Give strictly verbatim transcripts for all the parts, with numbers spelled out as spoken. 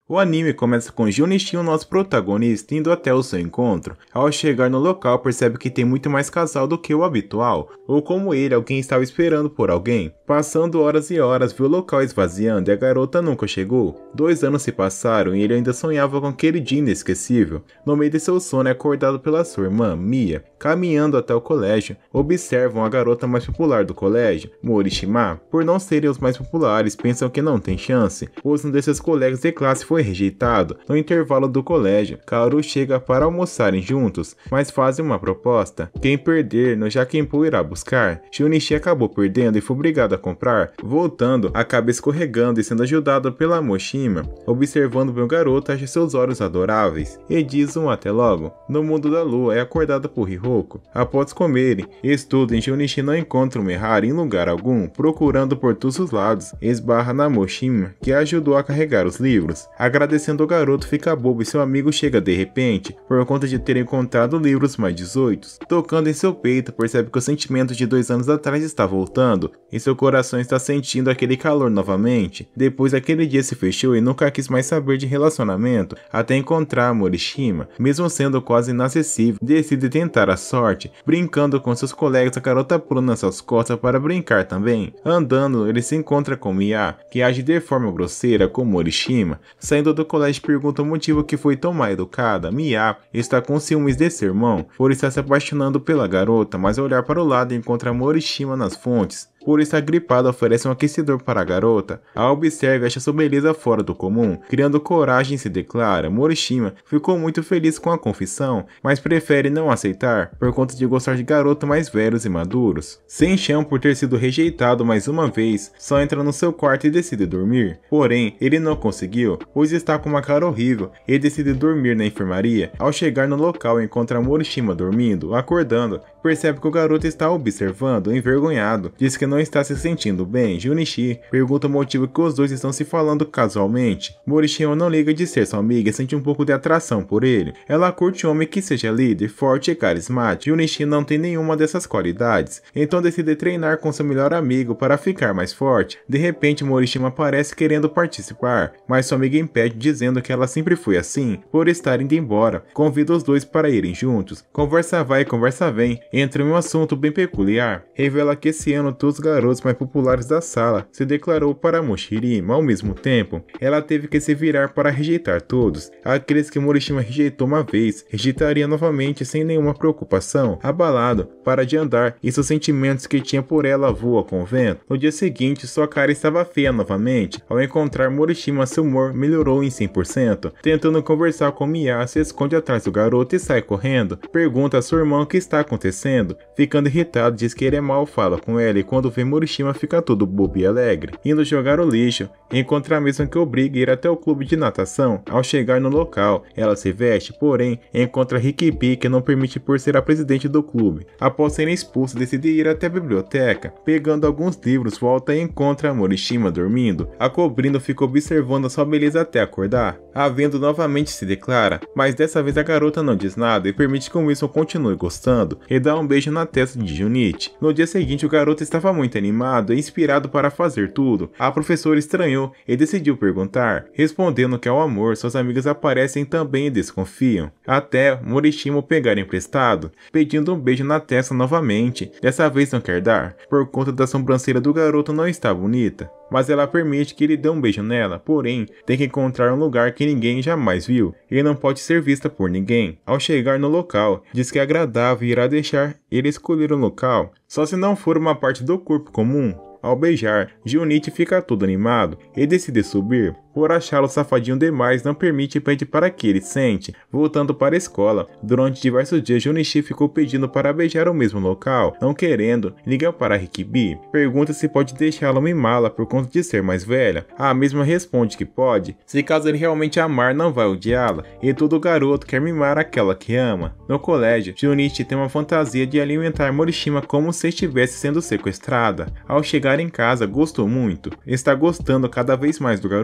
O anime começa com Junichi, o nosso protagonista, indo até o seu encontro. Ao chegar no local, percebe que tem muito mais casal do que o habitual, ou como ele, alguém estava esperando por alguém. Passando horas e horas, viu o local esvaziando e a garota nunca chegou. Dois anos se passaram e ele ainda sonhava com aquele dia inesquecível. No meio de seu sono é acordado pela sua irmã, Mia. Caminhando até o colégio, observam a garota mais popular do colégio, Morishima. Por não serem os mais populares, pensam que não tem chance, pois um desses colegas de classe foi rejeitado. No intervalo do colégio, Kaoru chega para almoçarem juntos, mas fazem uma proposta. Quem perder no Jakenpo irá buscar. Junichi acabou perdendo e foi obrigado a comprar. Voltando, acaba escorregando e sendo ajudado pela Moshima. Observando o garoto, acha seus olhos adoráveis e diz um até logo. No mundo da lua, é acordada por Hihoko. Após comerem, estudam, Junichi não encontra o Mehari em lugar algum, procurando por todos os lados. Esbarra na Moshima, que a ajudou a carregar os livros. Agradecendo o garoto, fica bobo e seu amigo chega de repente, por conta de ter encontrado livros mais dezoito. Tocando em seu peito, percebe que o sentimento de dois anos atrás está voltando, e seu coração está sentindo aquele calor novamente. Depois aquele dia se fechou e nunca quis mais saber de relacionamento, até encontrar Morishima. Mesmo sendo quase inacessível, decide tentar a sorte. Brincando com seus colegas, a garota pula nas suas costas para brincar também. Andando, ele se encontra com Mia, que age de forma grosseira com Morishima. Saindo do colégio, pergunta o motivo que foi tão mal educada. Mia está com ciúmes de seu irmão, por estar se apaixonando pela garota, mas ao olhar para o lado encontra Morishima nas fontes. Por estar gripada, oferece um aquecedor para a garota. A observa e acha sua beleza fora do comum. Criando coragem, se declara. Morishima ficou muito feliz com a confissão, mas prefere não aceitar, por conta de gostar de garotos mais velhos e maduros. Sem chão por ter sido rejeitado mais uma vez, só entra no seu quarto e decide dormir. Porém, ele não conseguiu, pois está com uma cara horrível e decide dormir na enfermaria. Ao chegar no local, encontra Morishima dormindo. Acordando, percebe que o garoto está observando, envergonhado. Diz que não está se sentindo bem. Junichi pergunta o motivo que os dois estão se falando casualmente. Morishima não liga de ser sua amiga e sente um pouco de atração por ele. Ela curte um homem que seja líder, forte e carismático. Junichi não tem nenhuma dessas qualidades, então decide treinar com seu melhor amigo para ficar mais forte. De repente, Morishima aparece querendo participar, mas sua amiga impede, dizendo que ela sempre foi assim, por estar indo embora. Convida os dois para irem juntos. Conversa vai e conversa vem, entra em um assunto bem peculiar. Revela que esse ano todos os garotos mais populares da sala se declarou para Moshirima. Ao mesmo tempo, ela teve que se virar para rejeitar todos. Aqueles que Morishima rejeitou uma vez, rejeitaria novamente sem nenhuma preocupação. Abalado, para de andar e seus sentimentos que tinha por ela voam com o vento. No dia seguinte, sua cara estava feia novamente. Ao encontrar Morishima, seu humor melhorou em cem por cento. Tentando conversar com Mia, se esconde atrás do garoto e sai correndo. Pergunta a sua irmã o que está acontecendo. Ficando irritado, diz que ele é mal, fala com ela e quando vê Morishima fica todo bobo e alegre. Indo jogar o lixo, encontra a mesma que obriga a ir até o clube de natação. Ao chegar no local, ela se veste, porém, encontra Rikipi, que não permite por ser a presidente do clube. Após serem expulsos, decide ir até a biblioteca. Pegando alguns livros, volta e encontra Morishima dormindo. A cobrindo fica observando a sua beleza até acordar. A vendo novamente se declara, mas dessa vez a garota não diz nada e permite que o Wilson continue gostando e dá um beijo na testa de Junichi. No dia seguinte, o garoto estava muito animado e inspirado para fazer tudo. A professora estranhou e decidiu perguntar, respondendo que ao amor suas amigas aparecem também e desconfiam, até Morishima o pegar emprestado, pedindo um beijo na testa novamente. Dessa vez não quer dar, por conta da sobrancelha do garoto não está bonita, mas ela permite que ele dê um beijo nela, porém tem que encontrar um lugar que ninguém jamais viu e não pode ser vista por ninguém. Ao chegar no local, diz que é agradável e irá deixar ele escolher o local, só se não for uma parte do corpo comum. Ao beijar, Junichi fica todo animado e decide subir. Por achá-lo safadinho demais, não permite e pede para que ele sente. Voltando para a escola, durante diversos dias Junichi ficou pedindo para beijar o mesmo local. Não querendo, liga para Rikibi. Pergunta se pode deixá-la mimá-la por conta de ser mais velha. A mesma responde que pode, se caso ele realmente amar não vai odiá-la. E todo garoto quer mimar aquela que ama. No colégio, Junichi tem uma fantasia de alimentar Morishima como se estivesse sendo sequestrada. Ao chegar em casa, gostou muito. Está gostando cada vez mais do garoto.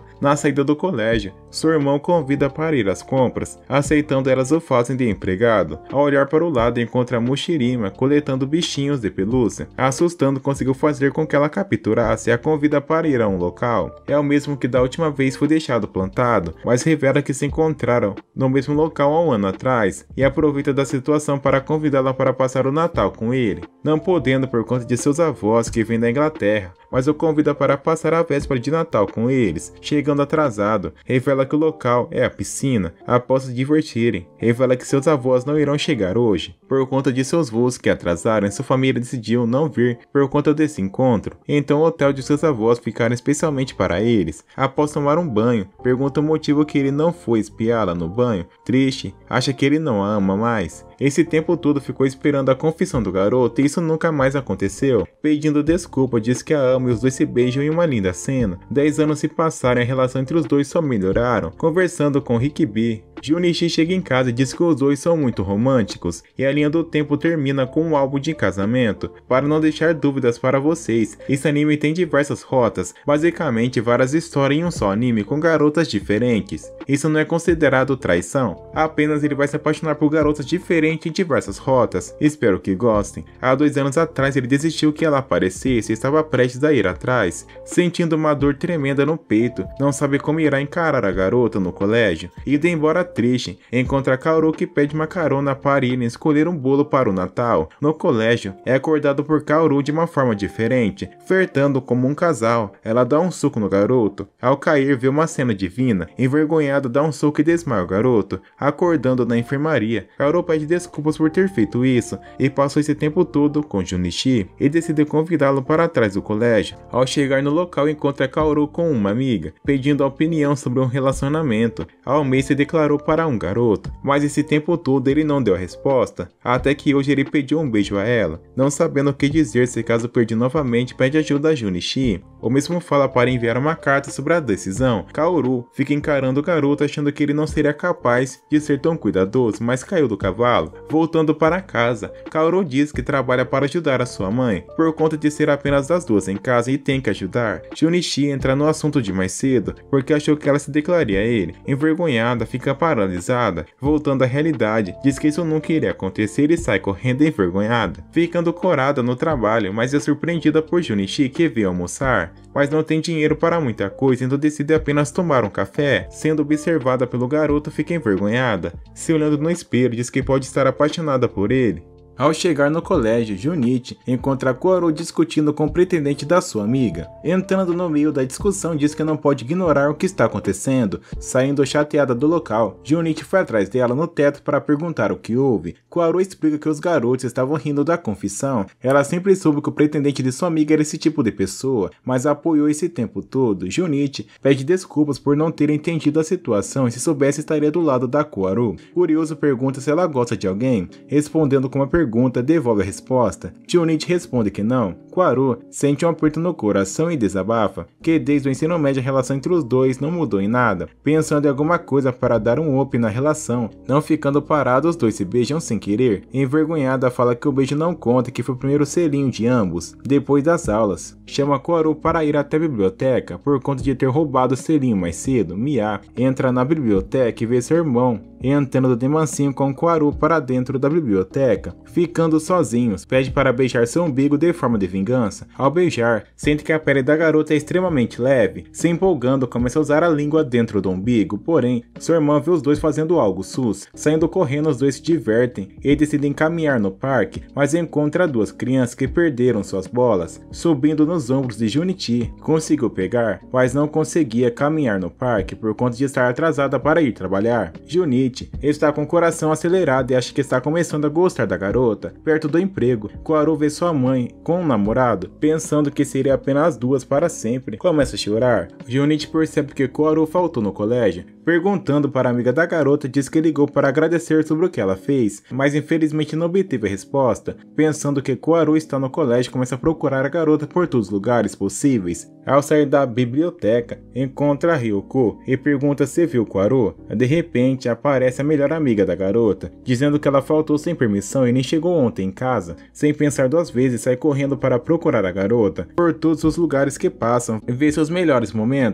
Na saída do colégio, seu irmão convida para ir às compras, aceitando elas o fazem de empregado. Ao olhar para o lado, encontra a Mochirima coletando bichinhos de pelúcia. Assustando, conseguiu fazer com que ela capturasse e a convida para ir a um local. É o mesmo que da última vez foi deixado plantado, mas revela que se encontraram no mesmo local há um ano atrás e aproveita da situação para convidá-la para passar o Natal com ele, não podendo por conta de seus avós que vêm da Inglaterra, mas o convida para passar a véspera de Natal com eles. Chegando atrasado, revela que o local é a piscina, após se divertirem. Revela que seus avós não irão chegar hoje, por conta de seus voos que atrasaram, sua família decidiu não vir por conta desse encontro. Então o hotel de seus avós ficaram especialmente para eles. Após tomar um banho, pergunta o motivo que ele não foi espiá-la no banho. Triste, acha que ele não a ama mais. Esse tempo todo ficou esperando a confissão do garoto e isso nunca mais aconteceu. Pedindo desculpa, diz que a ama e os dois se beijam em uma linda cena. Dez anos se passaram e a relação entre os dois só melhoraram. Conversando com Hikbi, Junichi chega em casa e diz que os dois são muito românticos, e a linha do tempo termina com um álbum de casamento. Para não deixar dúvidas para vocês, esse anime tem diversas rotas, basicamente várias histórias em um só anime com garotas diferentes. Isso não é considerado traição, apenas ele vai se apaixonar por garotas diferentes em diversas rotas. Espero que gostem. Há dois anos atrás ele desistiu que ela aparecesse e estava prestes a ir atrás, sentindo uma dor tremenda no peito, não sabe como irá encarar a garota no colégio, e indo embora triste, encontra Kaoru que pede uma carona para irem escolher um bolo para o Natal. No colégio, é acordado por Kaoru de uma forma diferente, flertando como um casal. Ela dá um soco no garoto. Ao cair, vê uma cena divina. Envergonhado, dá um soco e desmaia o garoto. Acordando na enfermaria, Kaoru pede desculpas por ter feito isso e passou esse tempo todo com Junichi e decide convidá-lo para trás do colégio. Ao chegar no local, encontra Kaoru com uma amiga, pedindo a opinião sobre um relacionamento. Ao mês se declarou para um garoto, mas esse tempo todo ele não deu a resposta, até que hoje ele pediu um beijo a ela. Não sabendo o que dizer se caso perder novamente, pede ajuda a Junichi. O mesmo fala para enviar uma carta sobre a decisão. Kaoru fica encarando o garoto achando que ele não seria capaz de ser tão cuidadoso, mas caiu do cavalo. Voltando para casa, Kaoru diz que trabalha para ajudar a sua mãe, por conta de ser apenas das duas em casa e tem que ajudar. Junichi entra no assunto de mais cedo, porque achou que ela se declararia a ele. Envergonhada, fica paralisada. Voltando à realidade, diz que isso nunca iria acontecer e sai correndo envergonhada, ficando corada no trabalho, mas é surpreendida por Junichi que veio almoçar, mas não tem dinheiro para muita coisa, então decide apenas tomar um café. Sendo observada pelo garoto, fica envergonhada. Se olhando no espelho, diz que pode estar apaixonada por ele. Ao chegar no colégio, Junichi encontra Kaoru discutindo com o pretendente da sua amiga. Entrando no meio da discussão, diz que não pode ignorar o que está acontecendo. Saindo chateada do local, Junichi foi atrás dela no teto para perguntar o que houve. Kaoru explica que os garotos estavam rindo da confissão. Ela sempre soube que o pretendente de sua amiga era esse tipo de pessoa, mas apoiou esse tempo todo. Junichi pede desculpas por não ter entendido a situação e se soubesse estaria do lado da Kaoru. Curioso, pergunta se ela gosta de alguém, respondendo com uma pergunta. Pergunta devolve a resposta. Junichi responde que não. Kaoru sente um aperto no coração e desabafa que desde o ensino médio a relação entre os dois não mudou em nada, pensando em alguma coisa para dar um up na relação. Não ficando parados, os dois se beijam sem querer. Envergonhada, fala que o beijo não conta e que foi o primeiro selinho de ambos. Depois das aulas, chama Kaoru para ir até a biblioteca por conta de ter roubado o selinho mais cedo. Mia entra na biblioteca e vê seu irmão entrando de mansinho com Kaoru para dentro da biblioteca. Ficando sozinhos, pede para beijar seu umbigo de forma de vingança. Ao beijar, sente que a pele da garota é extremamente leve. Se empolgando, começa a usar a língua dentro do umbigo, porém, sua irmã vê os dois fazendo algo sus. Saindo correndo, os dois se divertem e decidem caminhar no parque, mas encontra duas crianças que perderam suas bolas. Subindo nos ombros de Junichi, conseguiu pegar, mas não conseguia caminhar no parque por conta de estar atrasada para ir trabalhar. Junichi está com o coração acelerado e acha que está começando a gostar da garota. Perto do emprego, Kaoru vê sua mãe com um namorado, pensando que seria apenas duas para sempre. Começa a chorar. Junichi percebe que Kaoru faltou no colégio. Perguntando para a amiga da garota, diz que ligou para agradecer sobre o que ela fez, mas infelizmente não obteve a resposta. Pensando que Kaoru está no colégio, começa a procurar a garota por todos os lugares possíveis. Ao sair da biblioteca, encontra Ryuko e pergunta se viu Kaoru. De repente, aparece a melhor amiga da garota, dizendo que ela faltou sem permissão e nem chegou ontem em casa. Sem pensar duas vezes, sai correndo para procurar a garota por todos os lugares que passam e vê seus melhores momentos.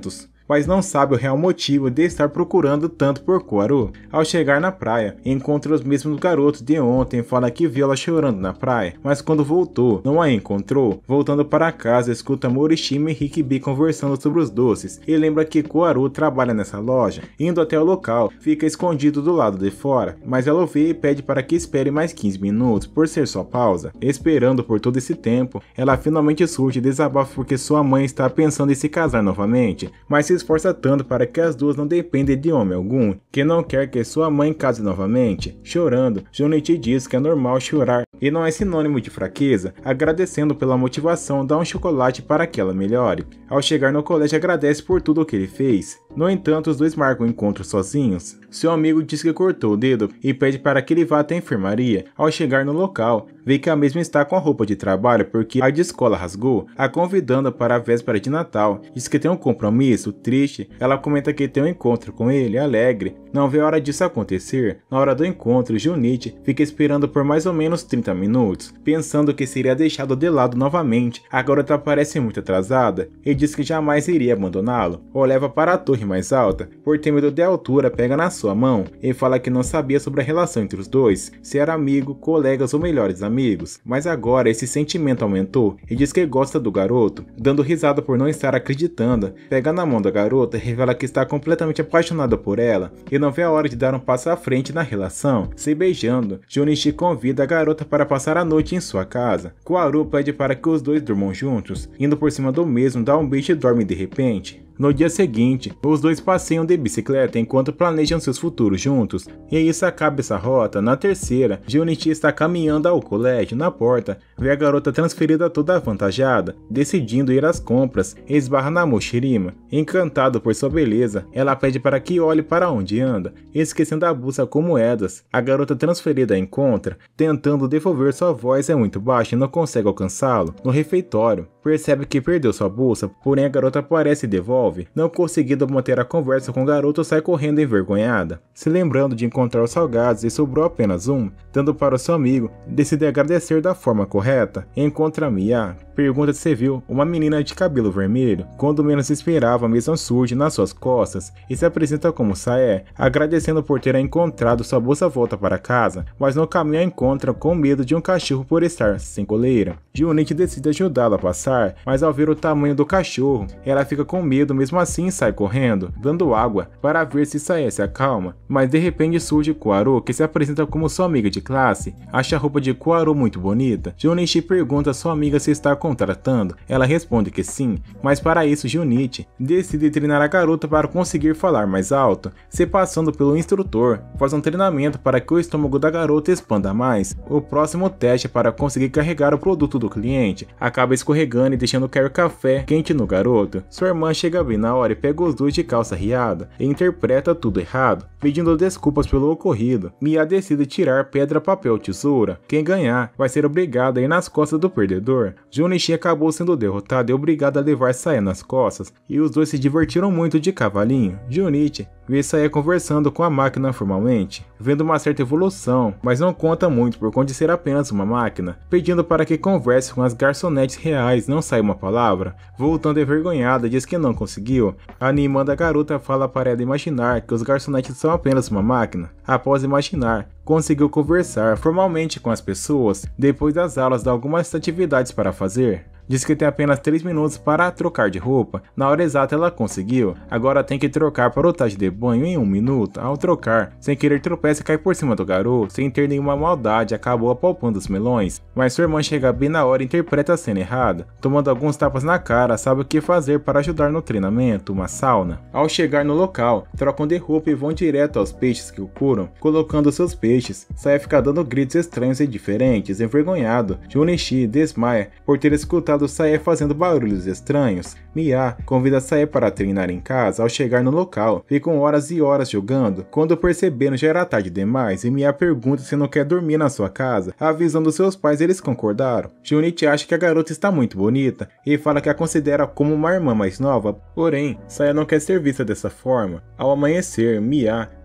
mas não sabe o real motivo de estar procurando tanto por Koharu. Ao chegar na praia, encontra os mesmos garotos de ontem e fala que viu ela chorando na praia, mas quando voltou, não a encontrou. Voltando para casa, escuta Morishima e Hikbi conversando sobre os doces e lembra que Koharu trabalha nessa loja. Indo até o local, fica escondido do lado de fora, mas ela o vê e pede para que espere mais quinze minutos, por ser sua pausa. Esperando por todo esse tempo, ela finalmente surge e desabafa porque sua mãe está pensando em se casar novamente, mas se esforça tanto para que as duas não dependem de homem algum, que não quer que sua mãe case novamente. Chorando, Junichi diz que é normal chorar e não é sinônimo de fraqueza, agradecendo pela motivação, dá um chocolate para que ela melhore. Ao chegar no colégio, agradece por tudo o que ele fez. No entanto, os dois marcam o encontro sozinhos. Seu amigo diz que cortou o dedo e pede para que ele vá até a enfermaria. Ao chegar no local, vê que a mesma está com a roupa de trabalho porque a de escola rasgou, a convidando para a véspera de Natal. Diz que tem um compromisso, triste. Ela comenta que tem um encontro com ele, alegre. Não vê a hora disso acontecer. Na hora do encontro, Junichi fica esperando por mais ou menos trinta minutos, pensando que seria deixado de lado novamente. A garota parece muito atrasada e diz que jamais iria abandoná-lo. O leva para a torre mais alta. Por ter medo de altura, pega na sua mão e fala que não sabia sobre a relação entre os dois, se era amigo, colegas ou melhores amigos. Mas agora esse sentimento aumentou e diz que gosta do garoto, dando risada por não estar acreditando. Pega na mão da garota e revela que está completamente apaixonada por ela e não vê a hora de dar um passo à frente na relação. Se beijando, Junichi convida a garota para passar a noite em sua casa. Koharu pede para que os dois durmam juntos, indo por cima do mesmo, dá um beijo e dorme de repente. No dia seguinte, os dois passeiam de bicicleta enquanto planejam seus futuros juntos, e isso acaba essa rota. Na terceira, Junichi está caminhando ao colégio. Na porta, vê a garota transferida toda avantajada, decidindo ir às compras, e esbarra na Mochirima. Encantado por sua beleza, ela pede para que olhe para onde anda, esquecendo a bolsa com moedas. A garota transferida a encontra, tentando devolver sua voz é muito baixa e não consegue alcançá-lo. No refeitório, percebe que perdeu sua bolsa, porém a garota aparece e devolve. Não conseguindo manter a conversa com o garoto, sai correndo envergonhada. Se lembrando de encontrar os salgados e sobrou apenas um, dando para o seu amigo, decide agradecer da forma correta. Encontra Mia, pergunta se viu uma menina de cabelo vermelho. Quando menos esperava, a mesma surge nas suas costas e se apresenta como Sae, agradecendo por ter encontrado sua bolsa. Volta para casa, mas no caminho a encontra com medo de um cachorro por estar sem coleira. Junichi decide ajudá-la a passar, mas ao ver o tamanho do cachorro, ela fica com medo, mesmo assim sai correndo, dando água para ver se Sae se acalma, mas de repente surge Koharu, que se apresenta como sua amiga de classe. Acha a roupa de Koharu muito bonita. Junichi pergunta a sua amiga se está contratando, ela responde que sim, mas para isso Junichi decide treinar a garota para conseguir falar mais alto, se passando pelo instrutor, faz um treinamento para que o estômago da garota expanda mais. O próximo teste para conseguir carregar o produto do cliente, acaba escorregando e deixando cair café quente no garoto. Sua irmã chega bem na hora e pega os dois de calça riada e interpreta tudo errado, pedindo desculpas pelo ocorrido. Mia decide tirar pedra, papel, tesoura. Quem ganhar vai ser obrigado a ir nas costas do perdedor. Junichi acabou sendo derrotado e obrigado a levar Sae nas costas, e os dois se divertiram muito de cavalinho. Junichi vê Sae conversando com a máquina formalmente, vendo uma certa evolução, mas não conta muito por conta de ser apenas uma máquina, pedindo para que converse com as garçonetes reais. Não sai uma palavra. Voltando envergonhada, diz que não conseguiu, animando a garota, fala para ela imaginar que os garçonetes são apenas uma máquina. Após imaginar, conseguiu conversar formalmente com as pessoas. Depois das aulas, dá algumas atividades para fazer. Diz que tem apenas três minutos para trocar de roupa. Na hora exata ela conseguiu. Agora tem que trocar para o traje de banho em um minuto. Ao trocar, sem querer tropeça e cai por cima do garoto. Sem ter nenhuma maldade, acabou apalpando os melões. Mas sua irmã chega bem na hora e interpreta a cena errada. Tomando alguns tapas na cara, sabe o que fazer para ajudar no treinamento, uma sauna. Ao chegar no local, trocam de roupa e vão direto aos peixes que o curam, colocando seus peixes. Sae fica dando gritos estranhos e diferentes, envergonhado. Junichi desmaia por ter escutado Sae fazendo barulhos estranhos. Mia convida Sae para treinar em casa. Ao chegar no local, ficam horas e horas jogando. Quando perceberam, já era tarde demais e Mia pergunta se não quer dormir na sua casa. Avisando seus pais, eles concordaram. Junichi acha que a garota está muito bonita e fala que a considera como uma irmã mais nova, porém, Sae não quer ser vista dessa forma. Ao amanhecer, Mia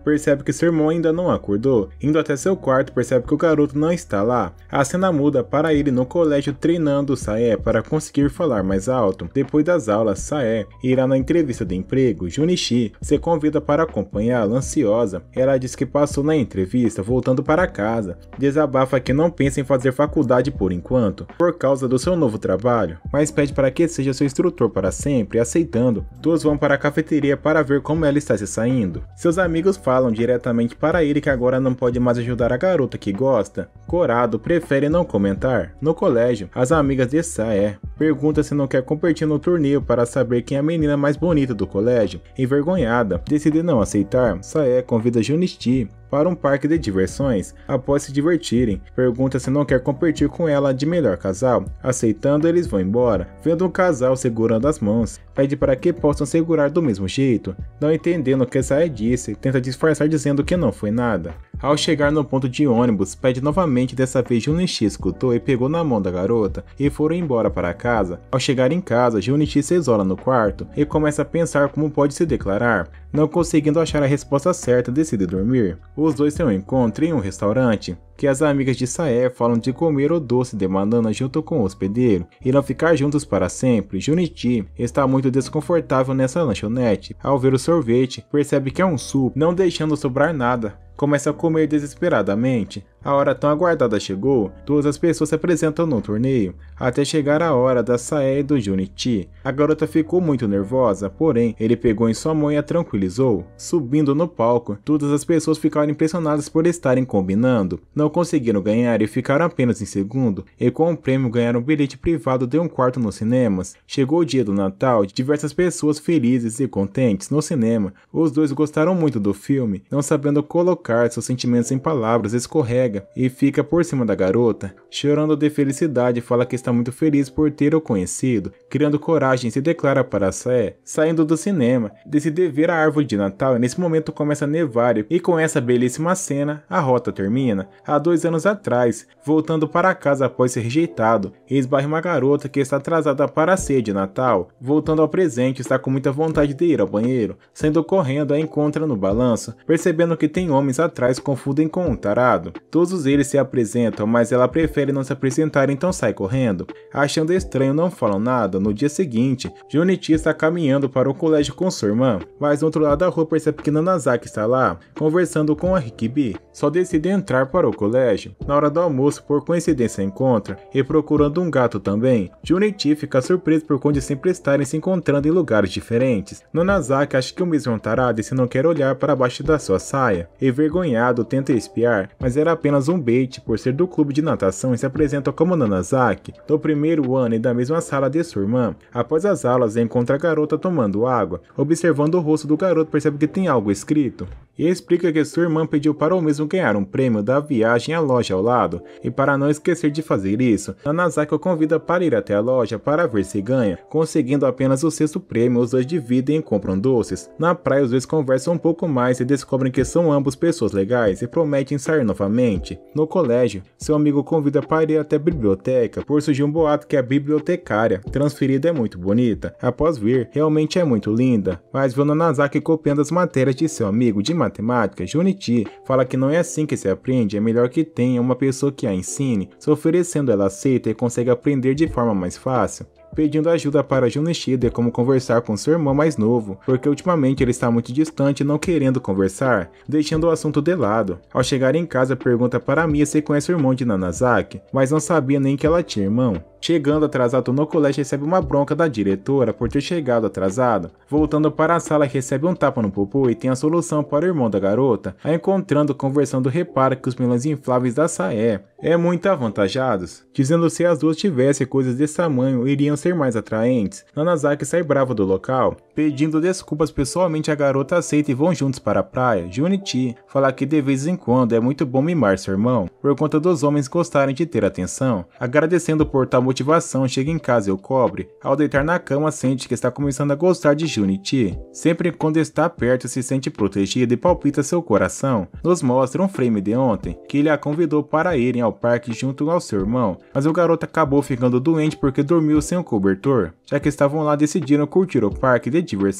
percebe que seu irmão ainda não acordou. Indo até seu quarto, percebe que o garoto não está lá. A cena muda para ele no colégio treinando Sae para conseguir falar mais alto. Depois das aulas, Sae irá na entrevista de emprego. Junichi se convida para acompanhá-la, ansiosa. Ela diz que passou na entrevista voltando para casa. Desabafa que não pensa em fazer faculdade por enquanto, por causa do seu novo trabalho, mas pede para que seja seu instrutor para sempre, aceitando. Todos vão para a cafeteria para ver como ela está se saindo. Seus amigos falam diretamente para ele que agora não pode mais ajudar a garota que gosta. Corado prefere não comentar. No colégio, as amigas de Sae perguntam se não quer competir no torneio para saber quem é a menina mais bonita do colégio. Envergonhada, decide não aceitar. Sae convida Junichi para um parque de diversões. Após se divertirem, pergunta se não quer competir com ela de melhor casal. Aceitando, eles vão embora, vendo um casal segurando as mãos. Pede para que possam segurar do mesmo jeito. Não entendendo o que Sae disse, tenta disfarçar dizendo que não foi nada. Ao chegar no ponto de ônibus, pede novamente, dessa vez Junichi escutou e pegou na mão da garota, e foram embora para casa. Ao chegar em casa, Junichi se isola no quarto e começa a pensar como pode se declarar. Não conseguindo achar a resposta certa, decide dormir. Os dois têm um encontro em um restaurante, que as amigas de Sae falam de comer o doce de banana junto com o hospedeiro. Irão ficar juntos para sempre. Junichi está muito desconfortável nessa lanchonete. Ao ver o sorvete, percebe que é um suco, não deixando sobrar nada. Começa a comer desesperadamente. A hora tão aguardada chegou, todas as pessoas se apresentam no torneio, até chegar a hora da Sae e do Junichi. A garota ficou muito nervosa, porém, ele pegou em sua mão e a tranquilizou. Subindo no palco, todas as pessoas ficaram impressionadas por estarem combinando. Não conseguiram ganhar e ficaram apenas em segundo, e com o prêmio ganharam um bilhete privado de um quarto nos cinemas. Chegou o dia do Natal, diversas pessoas felizes e contentes no cinema. Os dois gostaram muito do filme, não sabendo colocar seus sentimentos em palavras, escorrega e fica por cima da garota. Chorando de felicidade, fala que está muito feliz por ter o conhecido. Criando coragem, se declara para Sae. Saindo do cinema, decide ver a árvore de Natal e nesse momento começa a nevar, e com essa belíssima cena, a rota termina. Há dois anos atrás, voltando para casa após ser rejeitado, esbarra uma garota que está atrasada para a ceia de Natal. Voltando ao presente, está com muita vontade de ir ao banheiro. Saindo correndo, a encontra no balanço, percebendo que tem homens atrás, confundem com um tarado. Todos eles se apresentam, mas ela prefere não se apresentar, então sai correndo. Achando estranho, não falam nada. No dia seguinte, Junichi está caminhando para o colégio com sua irmã, mas no outro lado da rua percebe que Nanazaki está lá, conversando com a Rikibi. Só decide entrar para o colégio. Na hora do almoço, por coincidência encontra, e procurando um gato também. Junichi fica surpreso por conde sempre estarem se encontrando em lugares diferentes. Nanazaki acha que o mesmo é um tarado e se não quer olhar para baixo da sua saia. Envergonhado, tenta espiar, mas era apenas um bait por ser do clube de natação e se apresenta como Nanazaki, do primeiro ano e da mesma sala de sua irmã. Após as aulas, encontra a garota tomando água. Observando o rosto do garoto, percebe que tem algo escrito e explica que sua irmã pediu para o mesmo ganhar um prêmio da viagem à loja ao lado, e para não esquecer de fazer isso, Nanazaki o convida para ir até a loja para ver se ganha. Conseguindo apenas o sexto prêmio, os dois dividem e compram doces. Na praia, os dois conversam um pouco mais e descobrem que são ambos pessoas legais e prometem sair novamente. No colégio, seu amigo convida para ir até a biblioteca, por surgir um boato que a bibliotecária transferida é muito bonita. Após vir, realmente é muito linda, mas vê Nanazaki copiando as matérias de seu amigo de matemática. Junichi fala que não é assim que se aprende, é melhor que tenha uma pessoa que a ensine. Se oferecendo, ela aceita e consegue aprender de forma mais fácil. Pedindo ajuda para Junichi de como conversar com seu irmão mais novo, porque ultimamente ele está muito distante e não querendo conversar, deixando o assunto de lado. Ao chegar em casa, pergunta para Mia se conhece o irmão de Nanazaki, mas não sabia nem que ela tinha irmão. Chegando atrasado no colégio, recebe uma bronca da diretora por ter chegado atrasado. Voltando para a sala, recebe um tapa no popô e tem a solução para o irmão da garota. A encontrando, conversando, repara que os melões infláveis da Sae é muito avantajados, dizendo se as duas tivessem coisas desse tamanho, iriam ser mais atraentes. Nanazaki sai brava do local, pedindo desculpas pessoalmente. A garota aceita e vão juntos para a praia. Junichi fala que de vez em quando é muito bom mimar seu irmão, por conta dos homens gostarem de ter atenção. Agradecendo por tal motivação, chega em casa e o cobre. Ao deitar na cama, sente que está começando a gostar de Junichi. Sempre quando está perto, se sente protegido e palpita seu coração. Nos mostra um frame de ontem, que ele a convidou para irem ao parque junto ao seu irmão, mas o garoto acabou ficando doente porque dormiu sem o cobertor. Já que estavam lá, decidiram curtir o parque de diversão,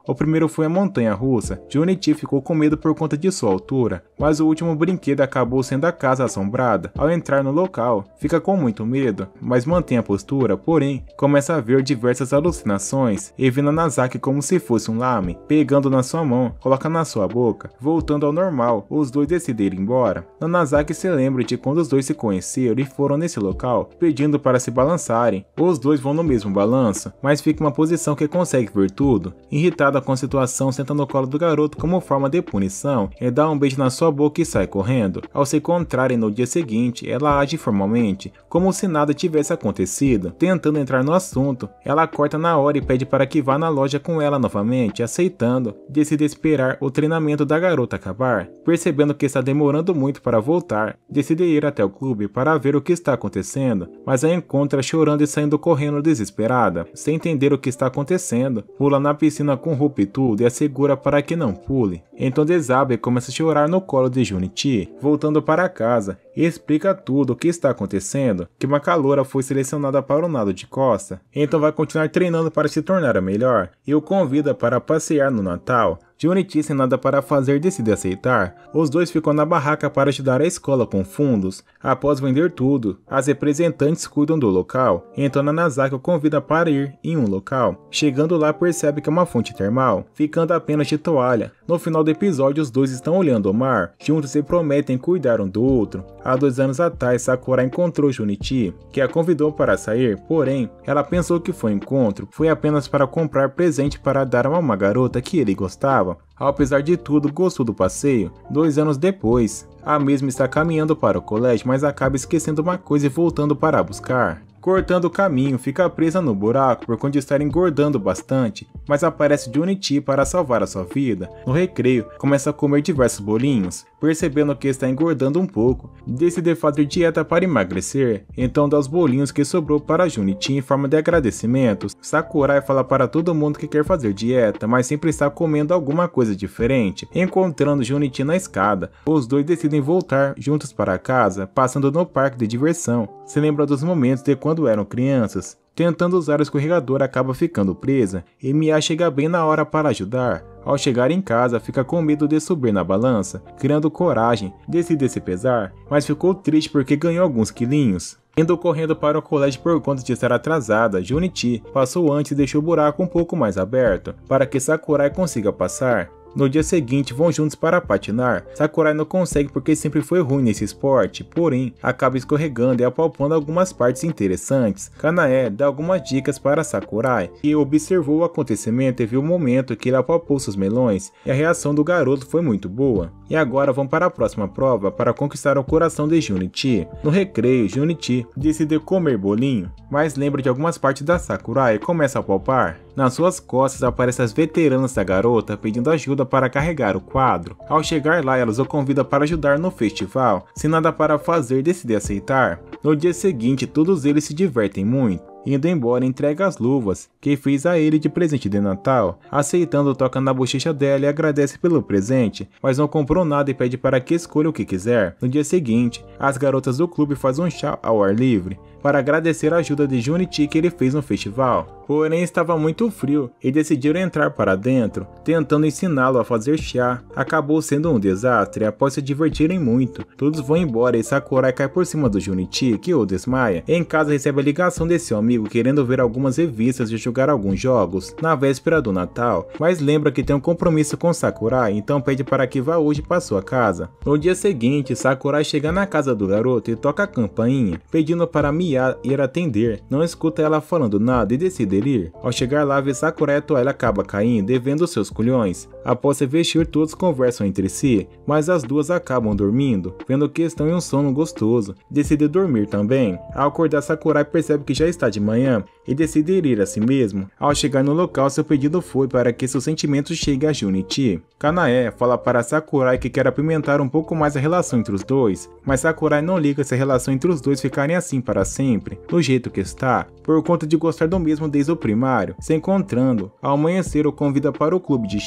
O primeiro foi a montanha-russa. Junichi ficou com medo por conta de sua altura, mas o último brinquedo acabou sendo a casa assombrada. Ao entrar no local, fica com muito medo, mas mantém a postura, porém, começa a ver diversas alucinações e vê Nanazaki como se fosse um lame, pegando na sua mão, coloca na sua boca. Voltando ao normal, os dois decidem ir embora. Nanazaki se lembra de quando os dois se conheceram e foram nesse local, pedindo para se balançarem. Os dois vão no mesmo balanço, mas fica uma posição que consegue ver tudo. Irritada com a situação, senta no colo do garoto como forma de punição e dá um beijo na sua boca e sai correndo. Ao se encontrarem no dia seguinte, ela age formalmente, como se nada tivesse acontecido. Tentando entrar no assunto, ela corta na hora e pede para que vá na loja com ela novamente, aceitando. Decide esperar o treinamento da garota acabar. Percebendo que está demorando muito para voltar, decide ir até o clube para ver o que está acontecendo, mas a encontra chorando e saindo correndo desesperada. Sem entender o que está acontecendo, pula na piscina com roupa e tudo e a segura para que não pule. Então desaba e começa a chorar no colo de Junichi. Voltando para casa, e explica tudo o que está acontecendo, que uma caloura foi selecionada para o nado de costa, então vai continuar treinando para se tornar a melhor, e o convida para passear no Natal. Junichi, sem nada para fazer, decide aceitar. Os dois ficam na barraca para ajudar a escola com fundos. Após vender tudo, as representantes cuidam do local, então Nanazaki o convida para ir em um local. Chegando lá, percebe que é uma fonte termal, ficando apenas de toalha. No final do episódio, os dois estão olhando o mar, juntos se prometem cuidar um do outro. Há dois anos atrás, Sakura encontrou Junichi, que a convidou para sair, porém, ela pensou que foi encontro foi apenas para comprar presente para dar a uma garota que ele gostava. Apesar de tudo, gostou do passeio. Dois anos depois, a mesma está caminhando para o colégio, mas acaba esquecendo uma coisa e voltando para buscar. Cortando o caminho, fica presa no buraco por conta de estar engordando bastante, mas aparece Junichi para salvar a sua vida. No recreio, começa a comer diversos bolinhos, percebendo que está engordando um pouco, decide fazer dieta para emagrecer, então dá os bolinhos que sobrou para Junichi em forma de agradecimentos. Sakurai fala para todo mundo que quer fazer dieta, mas sempre está comendo alguma coisa diferente. Encontrando Junichi na escada, os dois decidem voltar juntos para casa, passando no parque de diversão. Se lembra dos momentos de quando eram crianças. Tentando usar o escorregador, acaba ficando presa, e Mia chega bem na hora para ajudar. Ao chegar em casa, fica com medo de subir na balança, criando coragem, decide se pesar, mas ficou triste porque ganhou alguns quilinhos. Indo correndo para o colégio por conta de estar atrasada, Junichi passou antes e deixou o buraco um pouco mais aberto, para que Sakurai consiga passar. No dia seguinte, vão juntos para patinar. Sakurai não consegue porque sempre foi ruim nesse esporte, porém, acaba escorregando e apalpando algumas partes interessantes. Kanae dá algumas dicas para Sakurai, que observou o acontecimento e viu o momento que ele apalpou seus melões, e a reação do garoto foi muito boa. E agora vão para a próxima prova para conquistar o coração de Junichi. No recreio, Junichi decide comer bolinho, mas lembra de algumas partes da Sakurai e começa a apalpar. Nas suas costas aparecem as veteranas da garota pedindo ajuda para carregar o quadro. Ao chegar lá, elas o convidam para ajudar no festival. Sem nada para fazer, decide aceitar. No dia seguinte, todos eles se divertem muito. Indo embora, entrega as luvas que fez a ele de presente de Natal. Aceitando, toca na bochecha dela e agradece pelo presente, mas não comprou nada e pede para que escolha o que quiser. No dia seguinte, as garotas do clube fazem um chá ao ar livre para agradecer a ajuda de Junichi que ele fez no festival. Porém, estava muito frio e decidiram entrar para dentro, tentando ensiná-lo a fazer chá. Acabou sendo um desastre após se divertirem muito. Todos vão embora e Sakurai cai por cima do Junichi, que o desmaia. Em casa, recebe a ligação de seu amigo querendo ver algumas revistas e jogar alguns jogos na véspera do Natal, mas lembra que tem um compromisso com Sakurai, então pede para que vá hoje para sua casa. No dia seguinte, Sakurai chega na casa do garoto e toca a campainha, pedindo para Mia ir atender. Não escuta ela falando nada e decide ir. Ao chegar lá, vê Sakurai, a toalha acaba caindo e vendo seus culhões. Após se vestir, todos conversam entre si, mas as duas acabam dormindo, vendo que estão em um sono gostoso. Decide dormir também. Ao acordar, Sakurai percebe que já está de manhã e decide ir a si mesmo. Ao chegar no local, seu pedido foi para que seus sentimentos cheguem a Junichi. Kanae fala para Sakurai que quer apimentar um pouco mais a relação entre os dois, mas Sakurai não liga se a relação entre os dois ficarem assim para sempre, do jeito que está, por conta de gostar do mesmo desde o primário. Se encontrando, ao amanhecer o convida para o clube de chá,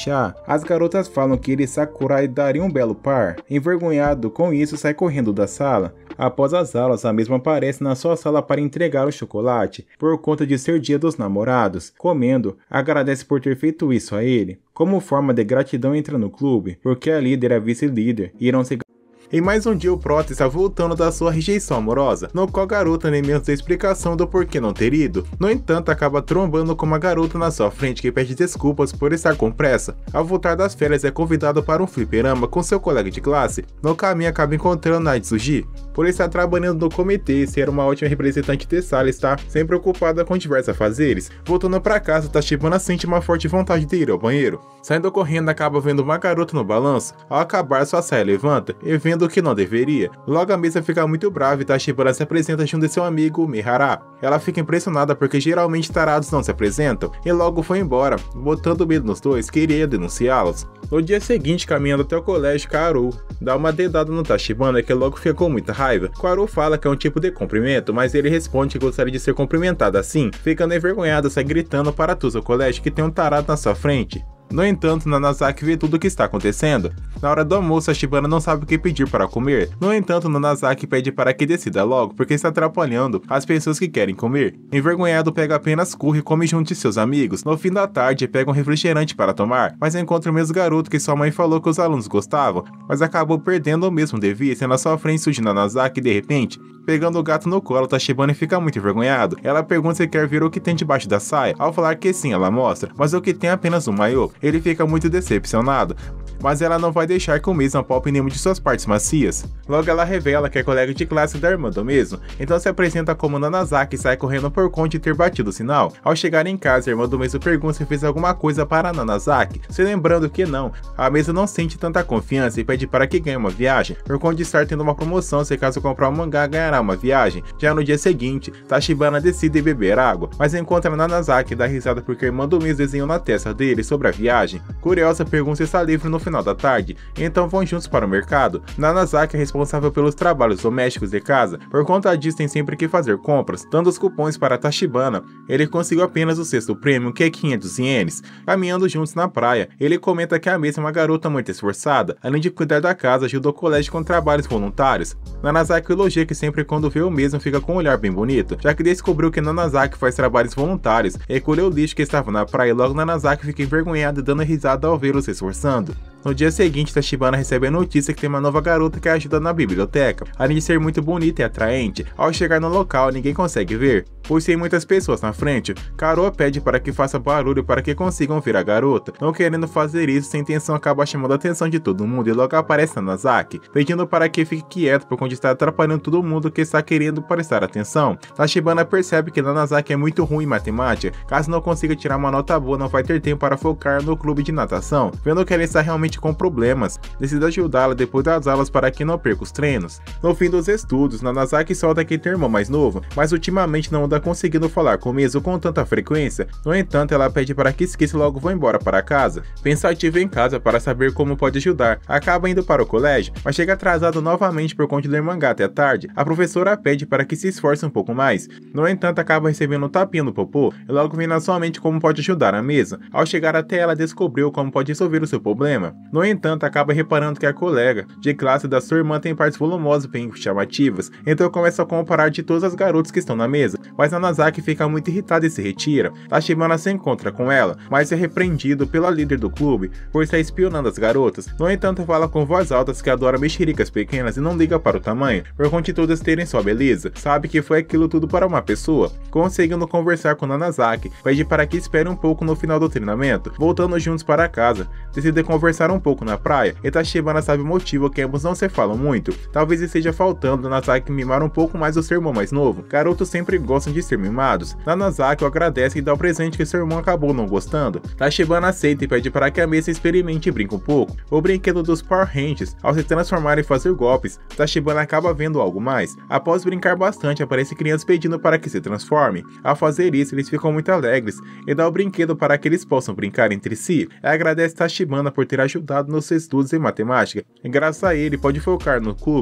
As garotas falam que ele e Sakurai dariam um belo par. Envergonhado com isso, sai correndo da sala. Após as aulas, a mesma aparece na sua sala para entregar o chocolate, por conta de ser dia dos namorados. Comendo, agradece por ter feito isso a ele. Como forma de gratidão, entra no clube, porque a líder e a vice-líder irão se... Em mais um dia, o Prota está voltando da sua rejeição amorosa, no qual a garota nem mesmo tem explicação do porquê não ter ido. No entanto, acaba trombando com uma garota na sua frente que pede desculpas por estar com pressa. Ao voltar das férias, é convidado para um fliperama com seu colega de classe. No caminho, acaba encontrando Natsuji. Por estar trabalhando no comitê e ser uma ótima representante de sala, está sempre ocupada com diversos afazeres. Voltando para casa, Tachibana sente uma forte vontade de ir ao banheiro. Saindo correndo, acaba vendo uma garota no balanço. Ao acabar, sua saia levanta e vendo que não deveria. Logo a mesa fica muito brava e Tachibana se apresenta junto de seu amigo Mihara. Ela fica impressionada porque geralmente tarados não se apresentam e logo foi embora, botando medo nos dois, queria denunciá-los. No dia seguinte, caminhando até o colégio, Kaoru dá uma dedada no Tachibana que logo fica com muita raiva. Kaoru fala que é um tipo de cumprimento, mas ele responde que gostaria de ser cumprimentado assim, ficando envergonhado, sai gritando para todos o colégio que tem um tarado na sua frente. No entanto, Nanazaki vê tudo o que está acontecendo. Na hora do almoço, a Shibana não sabe o que pedir para comer. No entanto, Nanazaki pede para que decida logo, porque está atrapalhando as pessoas que querem comer. Envergonhado, pega apenas curry e come junto de seus amigos. No fim da tarde, pega um refrigerante para tomar, mas encontra o mesmo garoto que sua mãe falou que os alunos gostavam, mas acabou perdendo o mesmo de vista. Na sua frente surge Nanazaki e de repente, pegando o gato no colo, Tachibana fica muito envergonhado. Ela pergunta se quer ver o que tem debaixo da saia. Ao falar que sim, ela mostra, mas o que tem é apenas um maiô. Ele fica muito decepcionado, mas ela não vai deixar que o mesmo apalpe nenhuma de suas partes macias. Logo ela revela que é colega de classe da irmã do mesmo, então se apresenta como Nanazaki e sai correndo por conta de ter batido o sinal. Ao chegar em casa, a irmã do mesmo pergunta se fez alguma coisa para Nanazaki, se lembrando que não, a mesma não sente tanta confiança e pede para que ganhe uma viagem, por conta de estar tendo uma promoção, se caso comprar um mangá ganhará uma viagem. Já no dia seguinte, Tachibana decide beber água, mas encontra Nanazaki e dá risada porque a irmã do mesmo desenhou na testa dele sobre a viagem. Curiosa, pergunta se está livre no final da tarde, então vão juntos para o mercado. Nanazaki é responsável pelos trabalhos domésticos de casa, por conta disso tem sempre que fazer compras, dando os cupons para Tachibana. Ele conseguiu apenas o sexto prêmio, que é quinhentos ienes. Caminhando juntos na praia, ele comenta que a mesma é uma garota muito esforçada, além de cuidar da casa, ajuda o colégio com trabalhos voluntários. Nanazaki elogia que sempre quando vê o mesmo fica com um olhar bem bonito, já que descobriu que Nanazaki faz trabalhos voluntários, recolheu o lixo que estava na praia e logo Nanazaki fica envergonhada e dando risada ao vê-lo se esforçando. No dia seguinte, Tachibana recebe a notícia que tem uma nova garota que a ajuda na biblioteca. Além de ser muito bonita e atraente, ao chegar no local ninguém consegue ver, pois tem muitas pessoas na frente. Kaoru pede para que faça barulho para que consigam ver a garota. Não querendo fazer isso, sem intenção acaba chamando a atenção de todo mundo e logo aparece Nanazaki, pedindo para que fique quieto por conta de estar atrapalhando todo mundo que está querendo prestar atenção. Tachibana percebe que Nanazaki é muito ruim em matemática, caso não consiga tirar uma nota boa não vai ter tempo para focar no clube de natação. Vendo que ela está realmente com problemas, decide ajudá-la depois das aulas para que não perca os treinos. No fim dos estudos, Nanazaki solta que tem irmão mais novo, mas ultimamente não anda conseguindo falar com o mesmo com tanta frequência. No entanto, ela pede para que esqueça e logo vá embora para casa. Pensativa em casa para saber como pode ajudar, acaba indo para o colégio, mas chega atrasado novamente por conta de ler mangá até tarde. A professora pede para que se esforce um pouco mais. No entanto, acaba recebendo um tapinha no popô e logo vem na sua mente como pode ajudar a mesma. Ao chegar até ela, descobriu como pode resolver o seu problema. No entanto, acaba reparando que a colega de classe da sua irmã tem partes volumosas bem chamativas, então começa a comparar de todas as garotas que estão na mesa, mas Nanazaki fica muito irritada e se retira. Tachibana se encontra com ela, mas é repreendido pela líder do clube por estar espionando as garotas. No entanto, fala com voz alta que adora mexericas pequenas e não liga para o tamanho, por conta de todas terem sua beleza. Sabe que foi aquilo tudo para uma pessoa. Conseguindo conversar com Nanazaki, pede para que espere um pouco no final do treinamento. Voltando juntos para casa, decidem conversar um pouco na praia, e Tachibana sabe o motivo que ambos não se falam muito. Talvez esteja faltando Nanazaki mimar um pouco mais o seu irmão mais novo. Garotos sempre gostam de ser mimados. Nanazaki o agradece e dá o presente que seu irmão acabou não gostando. Tachibana aceita e pede para que a mesa experimente e brinque um pouco. O brinquedo dos Power Rangers, ao se transformar e fazer golpes, Tachibana acaba vendo algo mais. Após brincar bastante, aparece crianças pedindo para que se transforme. Ao fazer isso, eles ficam muito alegres e dá o brinquedo para que eles possam brincar entre si. E agradece Tachibana por ter ajudado nos seus estudos em matemática, e graças a ele pode focar no clube.